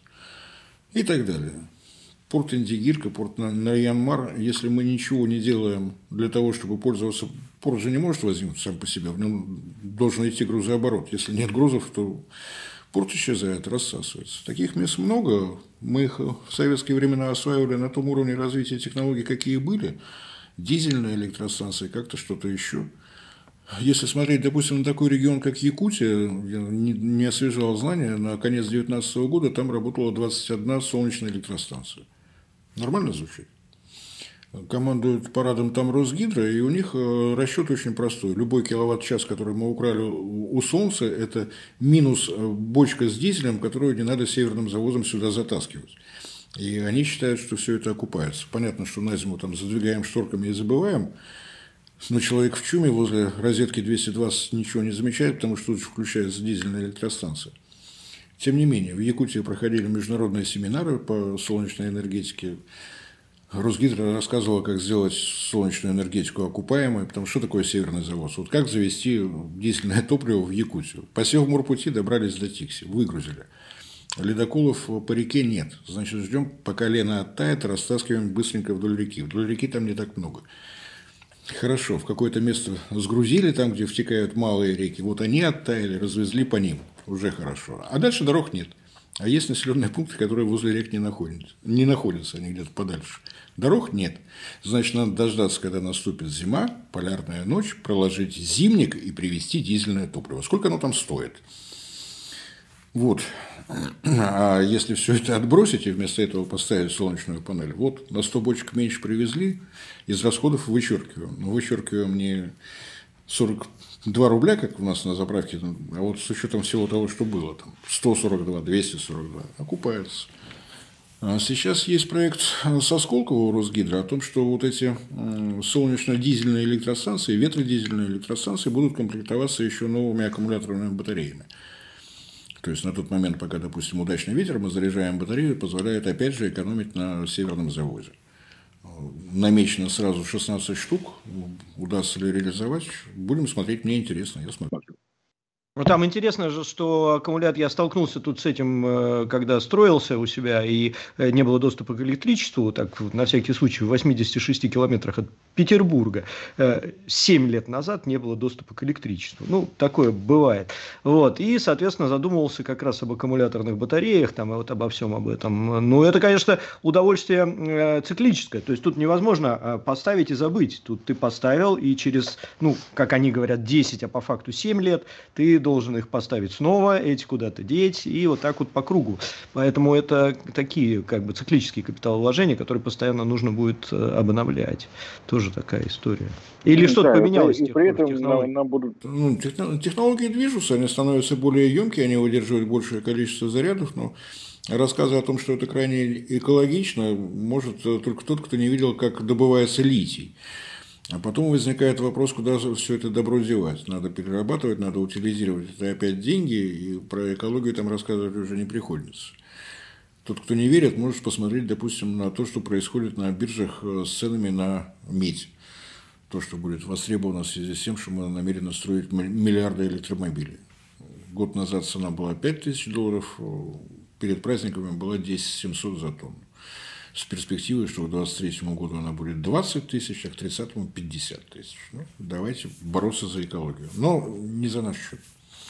И так далее. Порт Индигирка, порт Нарьян-Мар, если мы ничего не делаем для того, чтобы пользоваться... Порт же не может возникнуть сам по себе, в нем должен идти грузооборот. Если нет грузов, то порт исчезает, рассасывается. Таких мест много. Мы их в советские времена осваивали на том уровне развития технологий, какие были. Дизельные электростанции, как-то что-то еще. Если смотреть, допустим, на такой регион, как Якутия, я не освежал знания, на конец две тысячи девятнадцатого года там работала двадцать одна солнечная электростанция. Нормально звучит? Командует парадом там Росгидро, и у них расчет очень простой. Любой киловатт-час, который мы украли у Солнца, это минус бочка с дизелем, которую не надо северным завозом сюда затаскивать. И они считают, что все это окупается. Понятно, что на зиму там задвигаем шторками и забываем, но человек в чуме возле розетки двести двадцать ничего не замечает, потому что тут же включается дизельная электростанция. Тем не менее, в Якутии проходили международные семинары по солнечной энергетике. Росгидро рассказывала, как сделать солнечную энергетику окупаемой, потому что такое северный завоз. Вот как завести дизельное топливо в Якутию. По Севморпути добрались до Тикси, выгрузили. Ледоколов по реке нет. Значит, ждем, пока лена оттает, растаскиваем быстренько вдоль реки. Вдоль реки там не так много. Хорошо, в какое-то место сгрузили, там, где втекают малые реки. Вот они оттаяли, развезли по ним. Уже хорошо. А дальше дорог нет. А есть населенные пункты, которые возле рек не находятся. Не находятся, они где-то подальше. Дорог нет. Значит, надо дождаться, когда наступит зима, полярная ночь, проложить зимник и привезти дизельное топливо. Сколько оно там стоит? Вот. А если все это отбросить и вместо этого поставить солнечную панель, вот на сто бочек меньше привезли, из расходов вычеркиваем. Но вычеркиваем не сорок два рубля, как у нас на заправке, а вот с учетом всего того, что было, там сто сорок два, двести сорок два, окупается. А сейчас есть проект со Сколково у Росгидро о том, что вот эти солнечно-дизельные электростанции, ветродизельные электростанции будут комплектоваться еще новыми аккумуляторными батареями. То есть на тот момент, пока, допустим, удачный ветер, мы заряжаем батарею, позволяет опять же экономить на северном заводе. Намечено сразу шестнадцать штук. Удастся ли реализовать? Будем смотреть. Мне интересно, я смотрю. Ну, там интересно же, что аккумулятор, я столкнулся тут с этим, когда строился у себя, и не было доступа к электричеству, так, на всякий случай, в восьмидесяти шести километрах от Петербурга, семь лет назад не было доступа к электричеству. Ну, такое бывает. Вот. И, соответственно, задумывался как раз об аккумуляторных батареях, там, и вот обо всем об этом. Ну, это, конечно, удовольствие циклическое, то есть тут невозможно поставить и забыть. Тут ты поставил, и через, ну, как они говорят, десять, а по факту семь лет, ты должен их поставить снова, эти куда-то деть, и вот так вот по кругу. Поэтому это такие как бы циклические капиталовложения, которые постоянно нужно будет обновлять. Тоже такая история. Или ну, что-то да, поменялось? И, и при этом нам, нам будут... Ну, технологии движутся, они становятся более емкие, они выдерживают большее количество зарядов, но рассказы о том, что это крайне экологично, может только тот, кто не видел, как добывается литий. А потом возникает вопрос, куда все это добро девать. Надо перерабатывать, надо утилизировать. Это опять деньги, и про экологию там рассказывать уже не приходится. Тот, кто не верит, может посмотреть, допустим, на то, что происходит на биржах с ценами на медь. То, что будет востребовано в связи с тем, что мы намерены строить миллиарды электромобилей. Год назад цена была пять тысяч долларов, перед праздниками была десять тысяч семьсот за тонну. С перспективой, что к двадцать третьему году она будет двадцать тысяч, а к тридцатому пятьдесят тысяч. Ну, давайте бороться за экологию. Но не за наш счет.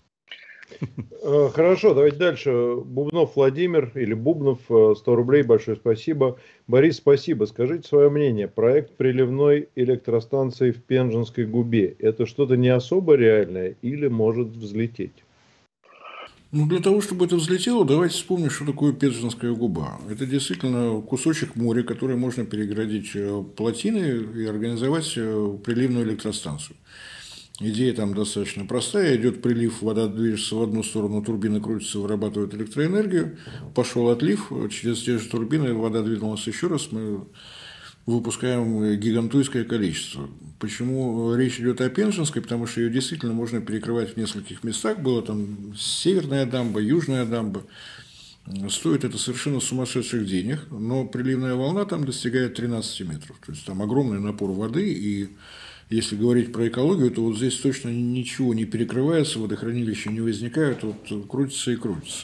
Хорошо, давайте дальше. Бубнов Владимир или Бубнов, сто рублей, большое спасибо. Борис, спасибо. Скажите свое мнение. Проект приливной электростанции в Пенжинской губе – это что-то не особо реальное или может взлететь? Ну, для того, чтобы это взлетело, давайте вспомним, что такое Пенжинская губа. Это действительно кусочек моря, который можно переградить плотиной и организовать приливную электростанцию. Идея там достаточно простая. Идет прилив, вода движется в одну сторону, турбина крутится, вырабатывает электроэнергию. Пошел отлив, через те же турбины вода двинулась еще раз, мы выпускаем гигантуйское количество. Почему речь идет о Пенжинской? Потому что ее действительно можно перекрывать в нескольких местах. Была там северная дамба, южная дамба. Стоит это совершенно сумасшедших денег, но приливная волна там достигает тринадцати метров. То есть там огромный напор воды, и если говорить про экологию, то вот здесь точно ничего не перекрывается, водохранилища не возникают, вот крутится и крутится.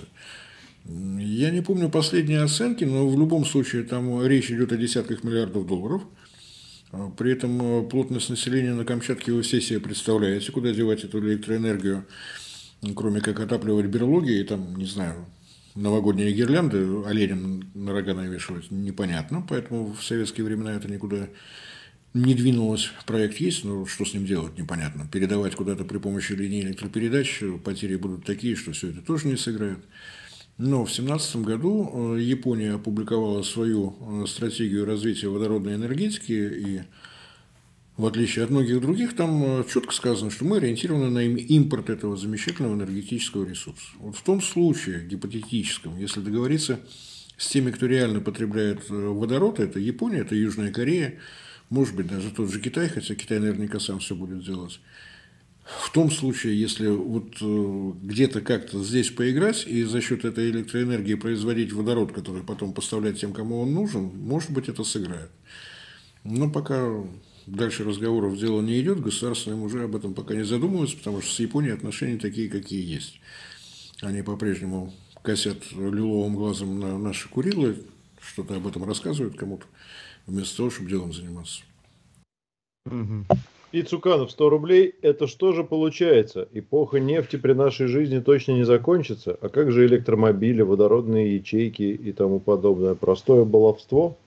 Я не помню последние оценки, но в любом случае там речь идет о десятках миллиардов долларов. При этом плотность населения на Камчатке вы все себе представляете, куда девать эту электроэнергию, кроме как отапливать берлоги и там, не знаю, новогодние гирлянды оленям на рога навешивать, непонятно. Поэтому в советские времена это никуда не двинулось. Проект есть, но что с ним делать, непонятно. Передавать куда-то при помощи линии электропередач, потери будут такие, что все это тоже не сыграет. Но в две тысячи семнадцатом году Япония опубликовала свою стратегию развития водородной энергетики, и в отличие от многих других, там четко сказано, что мы ориентированы на импорт этого замечательного энергетического ресурса. Вот в том случае, гипотетическом, если договориться с теми, кто реально потребляет водород, это Япония, это Южная Корея, может быть, даже тот же Китай, хотя Китай наверняка сам все будет делать. В том случае, если вот где-то как-то здесь поиграть и за счет этой электроэнергии производить водород, который потом поставлять тем, кому он нужен, может быть, это сыграет. Но пока дальше разговоров дело не идет, государственные мужи об этом пока не задумываются, потому что с Японией отношения такие, какие есть. Они по-прежнему косят лиловым глазом на наши Курилы, что-то об этом рассказывают кому-то, вместо того, чтобы делом заниматься. Угу. И Цуканов, сто рублей. Это что же получается? Эпоха нефти при нашей жизни точно не закончится. А как же электромобили, водородные ячейки и тому подобное? Простое баловство?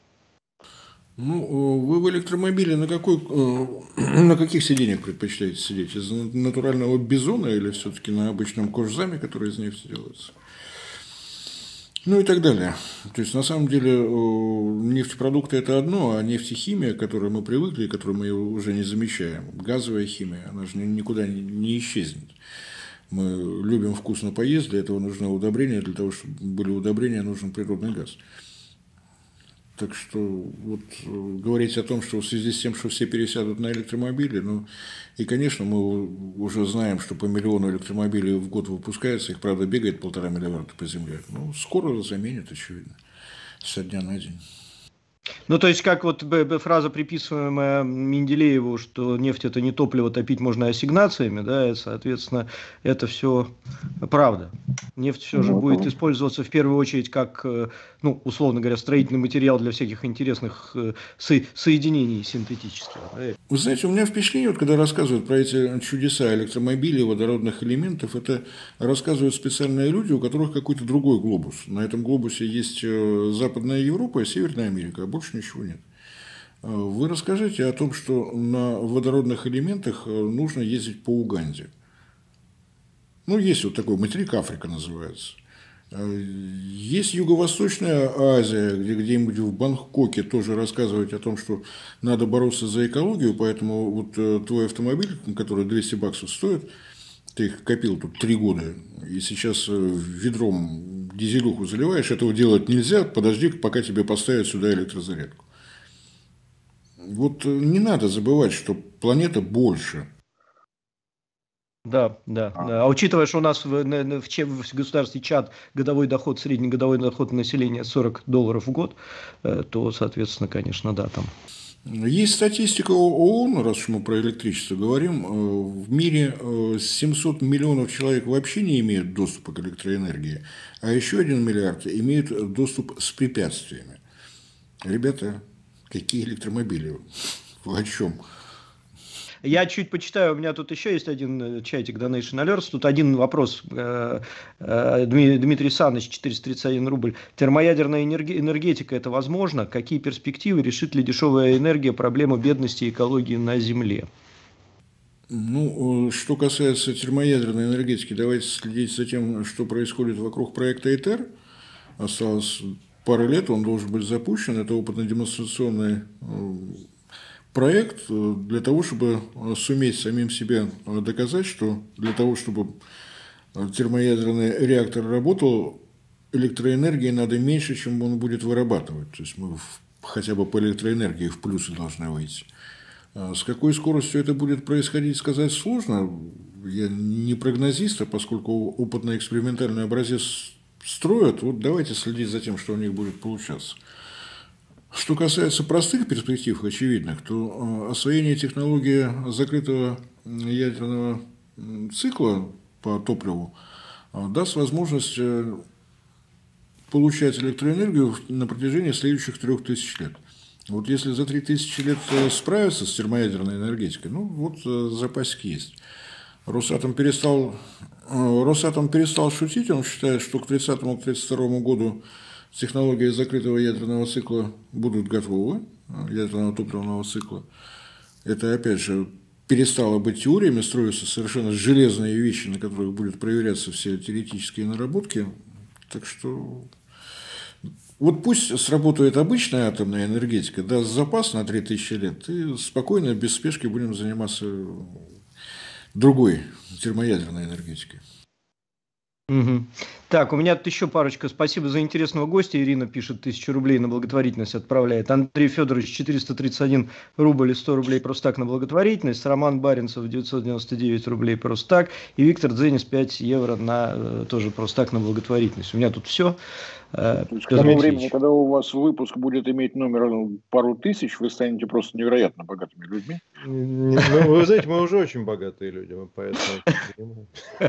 Ну, вы в электромобиле на, какой, на каких сиденьях предпочитаете сидеть? Из натурального бизона или все-таки на обычном кожзаме, который из нефти делается? Ну и так далее. То есть, на самом деле, нефтепродукты – это одно, а нефтехимия, к которой мы привыкли, которую мы уже не замечаем, газовая химия, она же никуда не исчезнет. Мы любим вкусно поесть, для этого нужно удобрение, для того, чтобы были удобрения, нужен природный газ. Так что вот говорить о том, что в связи с тем, что все пересядут на электромобили, ну и, конечно, мы уже знаем, что по миллиону электромобилей в год выпускается, их, правда, бегает полтора миллиарда по земле. Ну, скоро заменят, очевидно, со дня на день. Ну, то есть, как вот фраза, приписываемая Менделееву, что нефть – это не топливо, топить можно ассигнациями, да, и, соответственно, это все правда. Нефть все же будет использоваться в первую очередь как, ну, условно говоря, строительный материал для всяких интересных со- соединений синтетических. Да. Вы знаете, у меня впечатление, вот, когда рассказывают про эти чудеса электромобилей, водородных элементов, это рассказывают специальные люди, у которых какой-то другой глобус. На этом глобусе есть Западная Европа и Северная Америка, а больше ничего нет. Вы расскажите о том, что на водородных элементах нужно ездить по Уганде. Ну, есть вот такой материк, Африка называется. Есть Юго-Восточная Азия, где где-нибудь в Бангкоке тоже рассказывают о том, что надо бороться за экологию, поэтому вот твой автомобиль, который двести баксов стоит, ты их копил тут три года, и сейчас ведром дизелюху заливаешь, этого делать нельзя, подожди, пока тебе поставят сюда электрозарядку. Вот не надо забывать, что планета больше. Да, да, а. да. А учитывая, что у нас в, в, в государстве Чад годовой доход, средний годовой доход населения сорок долларов в год, то, соответственно, конечно, да, там. Есть статистика ООН, раз уж мы про электричество говорим, в мире семьсот миллионов человек вообще не имеют доступа к электроэнергии, а еще один миллиард имеют доступ с препятствиями. Ребята, какие электромобили? Вы о чем? Я чуть почитаю, у меня тут еще есть один чатик Donation Alerts, тут один вопрос, Дмитрий Саныч, четыреста тридцать один рубль. Термоядерная энергетика – это возможно? Какие перспективы? Решит ли дешевая энергия проблему бедности и экологии на Земле? Ну, что касается термоядерной энергетики, давайте следить за тем, что происходит вокруг проекта ИТЕР. Осталось пара лет, он должен быть запущен. Это опытно-демонстрационный проект для того, чтобы суметь самим себе доказать, что для того, чтобы термоядерный реактор работал, электроэнергии надо меньше, чем он будет вырабатывать. То есть мы хотя бы по электроэнергии в плюсы должны выйти. С какой скоростью это будет происходить, сказать сложно. Я не прогнозист, а поскольку опытный экспериментальный образец строят, вот давайте следить за тем, что у них будет получаться. Что касается простых перспектив, очевидных, то освоение технологии закрытого ядерного цикла по топливу даст возможность получать электроэнергию на протяжении следующих трех тысяч лет. Вот если за три тысячи лет справиться с термоядерной энергетикой, ну вот запасик есть. Росатом перестал, Росатом перестал шутить, он считает, что к тридцатому — тридцать второму году технологии закрытого ядерного цикла будут готовы, ядерного топливного цикла. Это, опять же, перестало быть теориями, строятся совершенно железные вещи, на которых будут проверяться все теоретические наработки. Так что вот пусть сработает обычная атомная энергетика, даст запас на три тысячи лет, и спокойно, без спешки будем заниматься другой термоядерной энергетикой. Угу. Так, у меня тут еще парочка. Спасибо за интересного гостя. Ирина пишет, тысячу рублей на благотворительность отправляет. Андрей Федорович, четыреста тридцать один рубль и сто рублей просто так на благотворительность. Роман Баринцев, девятьсот девяносто девять рублей просто так. И Виктор Дзенис, пять евро на тоже просто так на благотворительность. У меня тут все. То есть, к тому времени, когда у вас выпуск будет иметь номер пару тысяч, вы станете просто невероятно богатыми людьми. Ну, вы знаете, мы уже очень богатые люди, мы поэтому...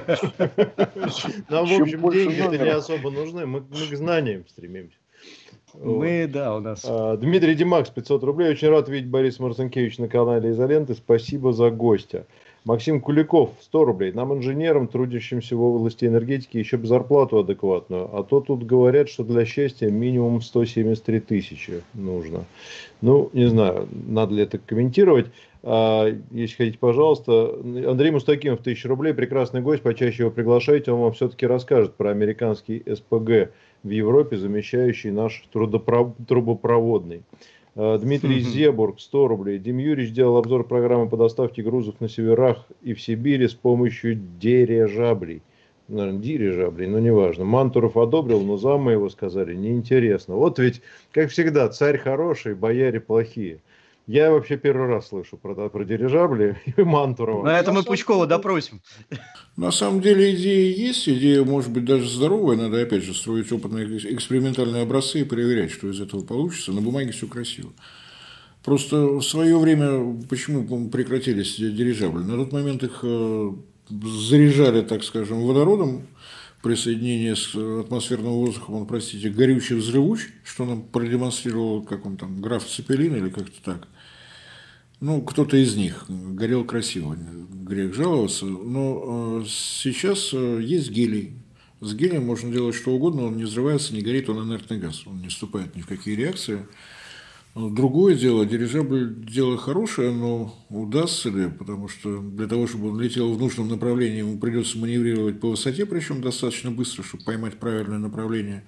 Нам, в общем, деньги-то не особо нужны, мы к знаниям стремимся. Мы, да, у нас. Дмитрий Димакс, пятьсот рублей. Очень рад видеть Бориса Марцинкевича на канале Изоленты. Спасибо за гостя. Максим Куликов, сто рублей. Нам, инженерам, трудящимся в области энергетики, еще бы зарплату адекватную. А то тут говорят, что для счастья минимум сто семьдесят три тысячи нужно. Ну, не знаю, надо ли это комментировать. А, если хотите, пожалуйста. Андрей Мустакимов, тысяча рублей. Прекрасный гость, почаще его приглашайте. Он вам все-таки расскажет про американский эс пэ гэ в Европе, замещающий наш трубопроводный. Дмитрий mm-hmm. Зебург, сто рублей. Дим Юрьевич делал обзор программы по доставке грузов на северах и в Сибири с помощью дирижаблей. Наверное, дирижаблей, но неважно. Мантуров одобрил, но замы его сказали, неинтересно. Вот ведь, как всегда, царь хороший, бояре плохие. Я вообще первый раз слышу про, про дирижабли и Мантурова. На это мы Пучкова допросим. На самом деле идея есть, идея может быть даже здоровая, надо опять же строить опытные экспериментальные образцы и проверять, что из этого получится. На бумаге все красиво. Просто в свое время, почему прекратились дирижабли? На тот момент их заряжали, так скажем, водородом, при соединении с атмосферным воздухом, он, простите, горючий взрывуч, что нам продемонстрировал, как он там, граф Цепелин или как-то так. Ну, кто-то из них горел красиво, грех жаловаться. Но сейчас есть гелий. С гелием можно делать что угодно, он не взрывается, не горит, он инертный газ, он не вступает ни в какие реакции. Другое дело, дирижабль – дело хорошее, но удастся ли, потому что для того, чтобы он летел в нужном направлении, ему придется маневрировать по высоте, причем достаточно быстро, чтобы поймать правильное направление.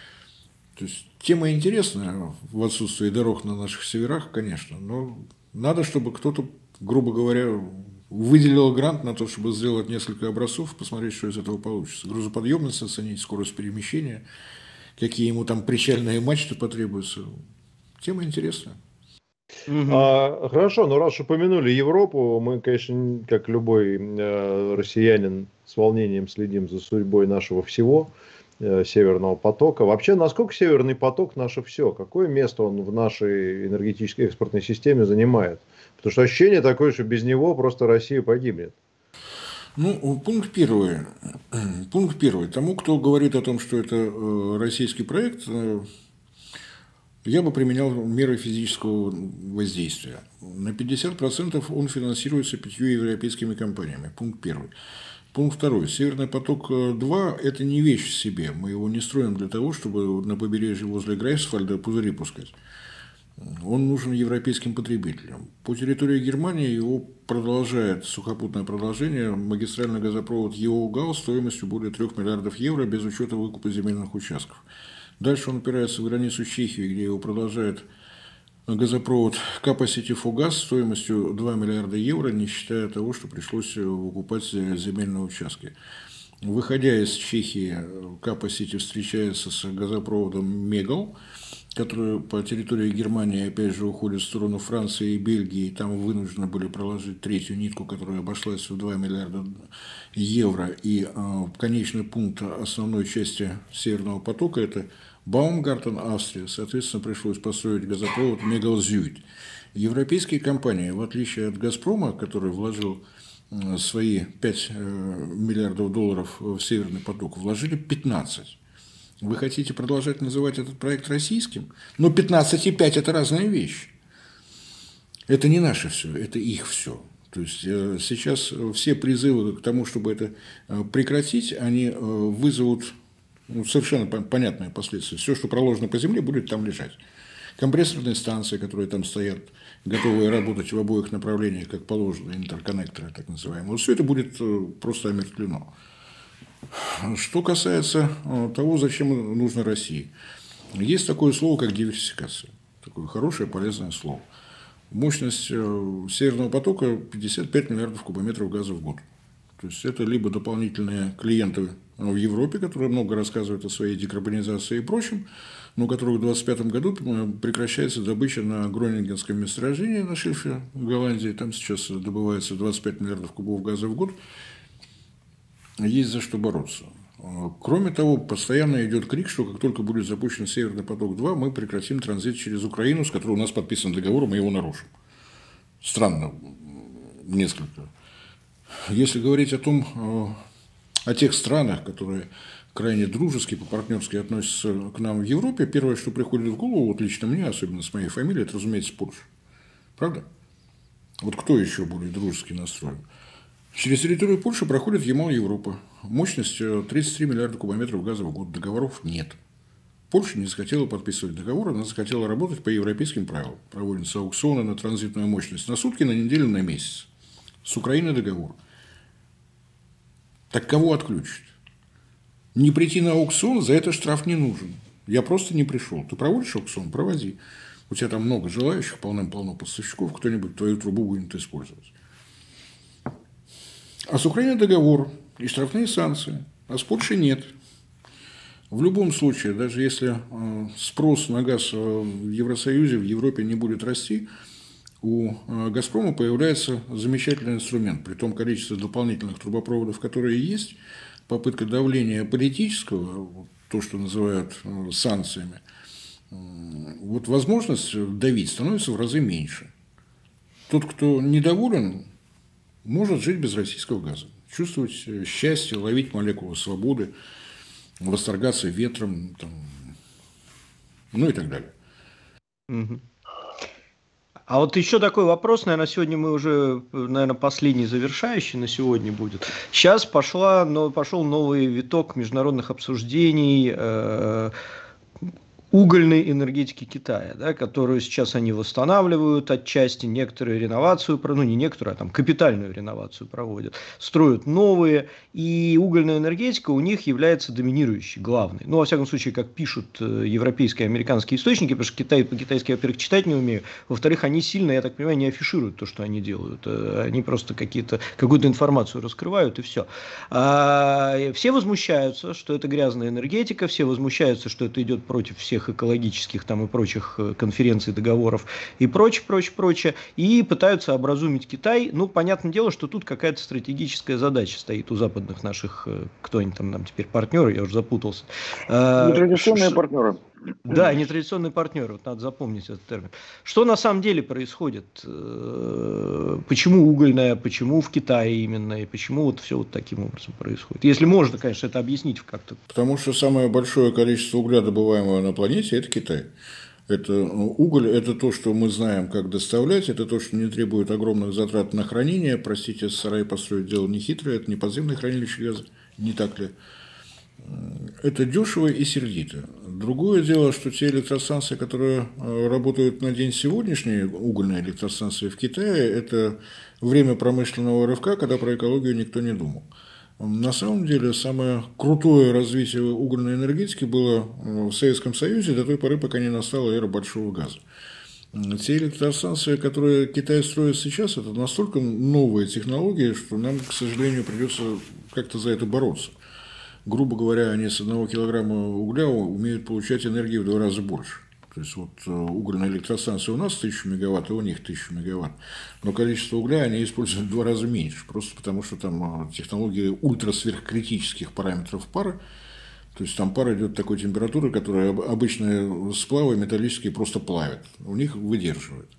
То есть тема интересная в отсутствии дорог на наших северах, конечно, но надо, чтобы кто-то, грубо говоря, выделил грант на то, чтобы сделать несколько образцов, посмотреть, что из этого получится. Грузоподъемность оценить, скорость перемещения, какие ему там причальные мачты потребуются. Тема интересная. Угу. А, хорошо, но раз упомянули Европу, мы, конечно, как любой э, россиянин, с волнением следим за судьбой нашего всего э, Северного потока. Вообще, насколько Северный поток наше все? Какое место он в нашей энергетической экспортной системе занимает? Потому что ощущение такое, что без него просто Россия погибнет. Ну, пункт первый. Пункт первый. Тому, кто говорит о том, что это э, российский проект, э, я бы применял меры физического воздействия. На пятьдесят процентов он финансируется пятью европейскими компаниями. Пункт первый. Пункт второй. Северный поток-два – это не вещь в себе. Мы его не строим для того, чтобы на побережье возле Грайфсвальда пузыри пускать. Он нужен европейским потребителям. По территории Германии его продолжает, сухопутное продолжение, магистральный газопровод ЕОГАЛ стоимостью более трех миллиардов евро без учета выкупа земельных участков. Дальше он упирается в границу с Чехией, где его продолжает газопровод Capacity for Gas стоимостью два миллиарда евро, не считая того, что пришлось выкупать земельные участки. Выходя из Чехии, Capacity встречается с газопроводом Мегал, который по территории Германии опять же уходит в сторону Франции и Бельгии. Там вынуждены были проложить третью нитку, которая обошлась в два миллиарда евро. И э, конечный пункт основной части Северного потока – это Baumgarten, Австрия. Соответственно, пришлось построить газопровод Мегал-Зюит. Европейские компании, в отличие от «Газпрома», который вложил э, свои пять э, миллиардов долларов в Северный поток, вложили пятнадцать. Вы хотите продолжать называть этот проект российским? Но пятнадцать и пять – это разные вещи. Это не наше все, это их все. То есть сейчас все призывы к тому, чтобы это прекратить, они вызовут ну, совершенно понятные последствия. Все, что проложено по земле, будет там лежать. Компрессорные станции, которые там стоят, готовые работать в обоих направлениях, как положено, интерконнекторы так называемые, вот все это будет просто омертвлено. Что касается того, зачем нужно России. Есть такое слово, как диверсификация. Такое хорошее, полезное слово. Мощность Северного потока пятьдесят пять миллиардов кубометров газа в год. То есть это либо дополнительные клиенты в Европе, которые много рассказывают о своей декарбонизации и прочем, но у которых в двадцать пятом году прекращается добыча на Гронингенском месторождении на шельфе в Голландии. Там сейчас добывается двадцать пять миллиардов кубов газа в год. Есть за что бороться. Кроме того, постоянно идет крик, что как только будет запущен Северный поток-два, мы прекратим транзит через Украину, с которой у нас подписан договор, мы его нарушим. Странно несколько. Если говорить о том, о тех странах, которые крайне дружески, по-партнерски относятся к нам в Европе, первое, что приходит в голову, вот лично мне, особенно с моей фамилией, это, разумеется, Польша. Правда? Вот кто еще более дружески настроен? Через территорию Польши проходит Ямал-Европа. Мощность тридцать три миллиарда кубометров газа в год. Договоров нет. Польша не захотела подписывать договор, она захотела работать по европейским правилам. Проводятся аукционы на транзитную мощность на сутки, на неделю, на месяц. С Украиной договор. Так кого отключат? Не прийти на аукцион, за это штраф не нужен. Я просто не пришел. Ты проводишь аукцион? Проводи. У тебя там много желающих, полным-полно поставщиков, кто-нибудь твою трубу будет использовать. А с Украиной договор и штрафные санкции. А с Польшей нет. В любом случае, даже если спрос на газ в Евросоюзе, в Европе не будет расти, у «Газпрома» появляется замечательный инструмент. При том количестве дополнительных трубопроводов, которые есть, попытка давления политического, то, что называют санкциями, вот возможность давить становится в разы меньше. Тот, кто недоволен, может жить без российского газа, чувствовать счастье, ловить молекулы свободы, восторгаться ветром, там, ну и так далее. Угу. А вот еще такой вопрос, наверное, сегодня мы уже, наверное, последний завершающий на сегодня будет. Сейчас пошла, но пошел новый виток международных обсуждений э, угольной энергетики Китая, да, которую сейчас они восстанавливают отчасти, некоторые реновацию, ну не некоторую, а там капитальную реновацию проводят, строят новые, и угольная энергетика у них является доминирующей, главной. Ну, во всяком случае, как пишут европейские и американские источники, потому что Китай, по-китайски, во-первых, читать не умею, во-вторых, они сильно, я так понимаю, не афишируют то, что они делают, они просто какие-то, какую-то информацию раскрывают, и все. А все возмущаются, что это грязная энергетика, все возмущаются, что это идет против всех экологических там и прочих конференций, договоров и прочее, прочее, прочее, и пытаются образумить Китай. Ну, понятное дело, что тут какая-то стратегическая задача стоит у западных наших, кто они там нам теперь, партнеры, я уже запутался. Нетрадиционные партнеры. Да, нетрадиционные партнеры, вот надо запомнить этот термин. Что на самом деле происходит? Почему угольная, почему в Китае именно, и почему вот все вот таким образом происходит? Если можно, конечно, это объяснить как-то. Потому что самое большое количество угля, добываемого на планете, это Китай. Это уголь, это то, что мы знаем, как доставлять, это то, что не требует огромных затрат на хранение. Простите, сарай построить дело не хитрое, это не подземное хранилище газа, не так ли? Это дешево и сердито. Другое дело, что те электростанции, которые работают на день сегодняшний, угольные электростанции в Китае, это время промышленного рывка, когда про экологию никто не думал. На самом деле, самое крутое развитие угольной энергетики было в Советском Союзе до той поры, пока не настала эра большого газа. Те электростанции, которые Китай строит сейчас, это настолько новые технологии, что нам, к сожалению, придется как-то за это бороться. Грубо говоря, они с одного килограмма угля умеют получать энергии в два раза больше. То есть, вот угольная электростанция у нас тысяча мегаватт, а у них тысяча мегаватт. Но количество угля они используют в два раза меньше. Просто потому, что там технологии ультрасверхкритических параметров пара. То есть, там пар идет такой температуры, которая обычные сплавы металлические просто плавят. У них выдерживает.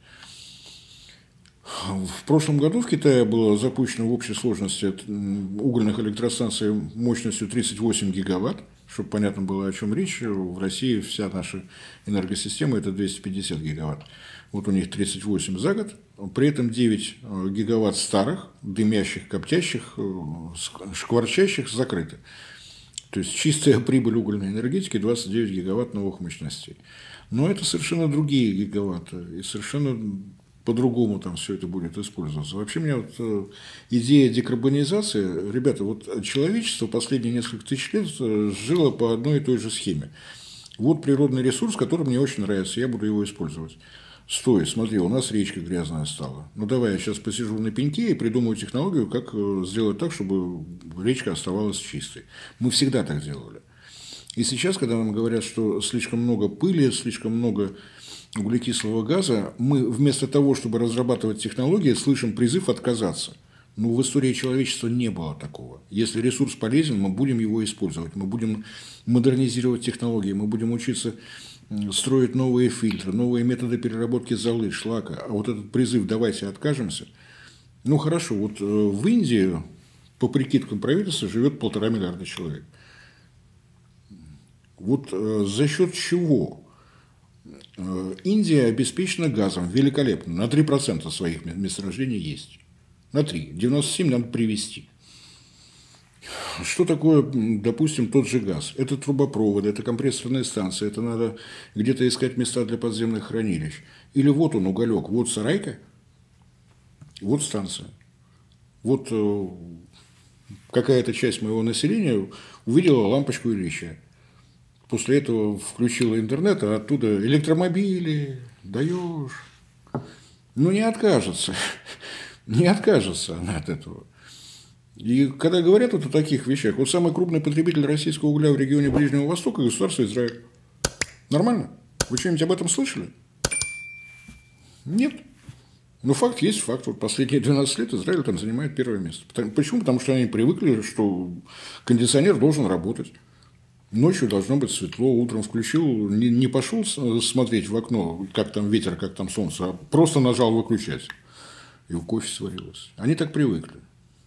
В прошлом году в Китае было запущено в общей сложности угольных электростанций мощностью тридцать восемь гигаватт. Чтобы понятно было, о чем речь, в России вся наша энергосистема – это двести пятьдесят гигаватт. Вот у них тридцать восемь за год, при этом девять гигаватт старых, дымящих, коптящих, шкварчащих закрыты. То есть, чистая прибыль угольной энергетики – двадцать девять гигаватт новых мощностей. Но это совершенно другие гигаватты, и совершенно по-другому там все это будет использоваться. Вообще, у меня вот идея декарбонизации, ребята, вот человечество последние несколько тысяч лет жило по одной и той же схеме. Вот природный ресурс, который мне очень нравится, я буду его использовать. Стой, смотри, у нас речка грязная стала. Ну, давай я сейчас посижу на пеньке и придумаю технологию, как сделать так, чтобы речка оставалась чистой. Мы всегда так делали. И сейчас, когда нам говорят, что слишком много пыли, слишком много углекислого газа, мы вместо того, чтобы разрабатывать технологии, слышим призыв отказаться. Но в истории человечества не было такого. Если ресурс полезен, мы будем его использовать, мы будем модернизировать технологии, мы будем учиться строить новые фильтры, новые методы переработки золы, шлака. А вот этот призыв «давайте откажемся». Ну хорошо, вот в Индии, по прикидкам правительства, живет полтора миллиарда человек. Вот за счет чего Индия обеспечена газом великолепно, на три процента своих месторождений есть. На три. девяносто семь надо привести. Что такое, допустим, тот же газ? Это трубопроводы, это компрессорные станции, это надо где-то искать места для подземных хранилищ. Или вот он, уголек, вот сарайка, вот станция. Вот какая-то часть моего населения увидела лампочку Ильича. После этого включила интернет, а оттуда электромобили, даешь. Ну, не откажется. Не откажется она от этого. И когда говорят вот о таких вещах, вот самый крупный потребитель российского угля в регионе Ближнего Востока – государство Израиль. Нормально? Вы что-нибудь об этом слышали? Нет. Но факт есть факт. Вот последние двенадцать лет Израиль там занимает первое место. Почему? Потому что они привыкли, что кондиционер должен работать. Ночью должно быть светло, утром включил, не, не пошел смотреть в окно, как там ветер, как там солнце, а просто нажал выключать. И у кофе сварилось. Они так привыкли.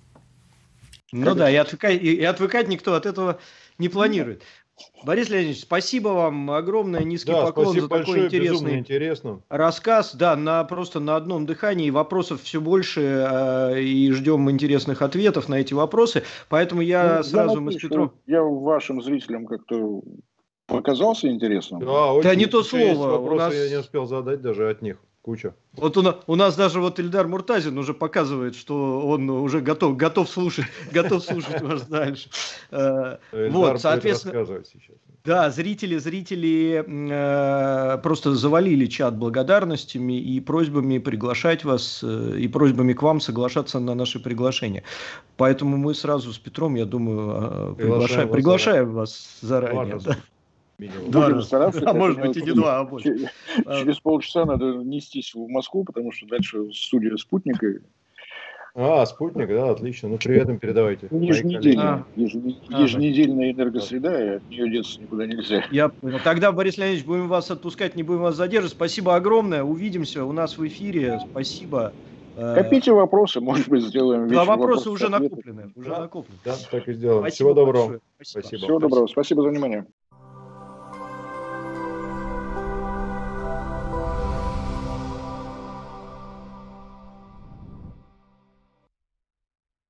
Ну как да, и отвыкать, и отвыкать никто от этого не планирует. Борис Леонидович, спасибо вам огромное, низкий да, поклон за такой большое, интересный интересно. рассказ. Да, на, просто на одном дыхании. Вопросов все больше, э, и ждем интересных ответов на эти вопросы. Поэтому я ну, сразу... Я, мы с Петром... я вашим зрителям как-то показался интересным. Да, да не то слово. У нас... я не успел задать даже от них. Куча. Вот у, у нас даже вот Ильдар Муртазин уже показывает, что он уже готов, готов слушать, готов слушать вас дальше. Вот, соответственно, да, зрители, зрители просто завалили чат благодарностями и просьбами приглашать вас, и просьбами к вам соглашаться на наши приглашения. Поэтому мы сразу с Петром, я думаю, приглашаем, приглашаем вас заранее. Два раза. А может быть и не два, а больше. Через, через полчаса надо нестись в Москву, потому что дальше студия «Спутника». А, «Спутник», да, отлично. Ну, привет им передавайте. Еженедельная, а. еженедельная энергосреда, и от нее деться никуда нельзя. Я понял. Тогда, Борис Леонидович, будем вас отпускать, не будем вас задерживать. Спасибо огромное. Увидимся у нас в эфире. Спасибо. Копите вопросы, может быть, сделаем вечер. Да, вопросы уже накоплены. Уже да, накоплены. Да, так и сделаем. Спасибо Всего доброго. Спасибо. Всего доброго. Спасибо за внимание.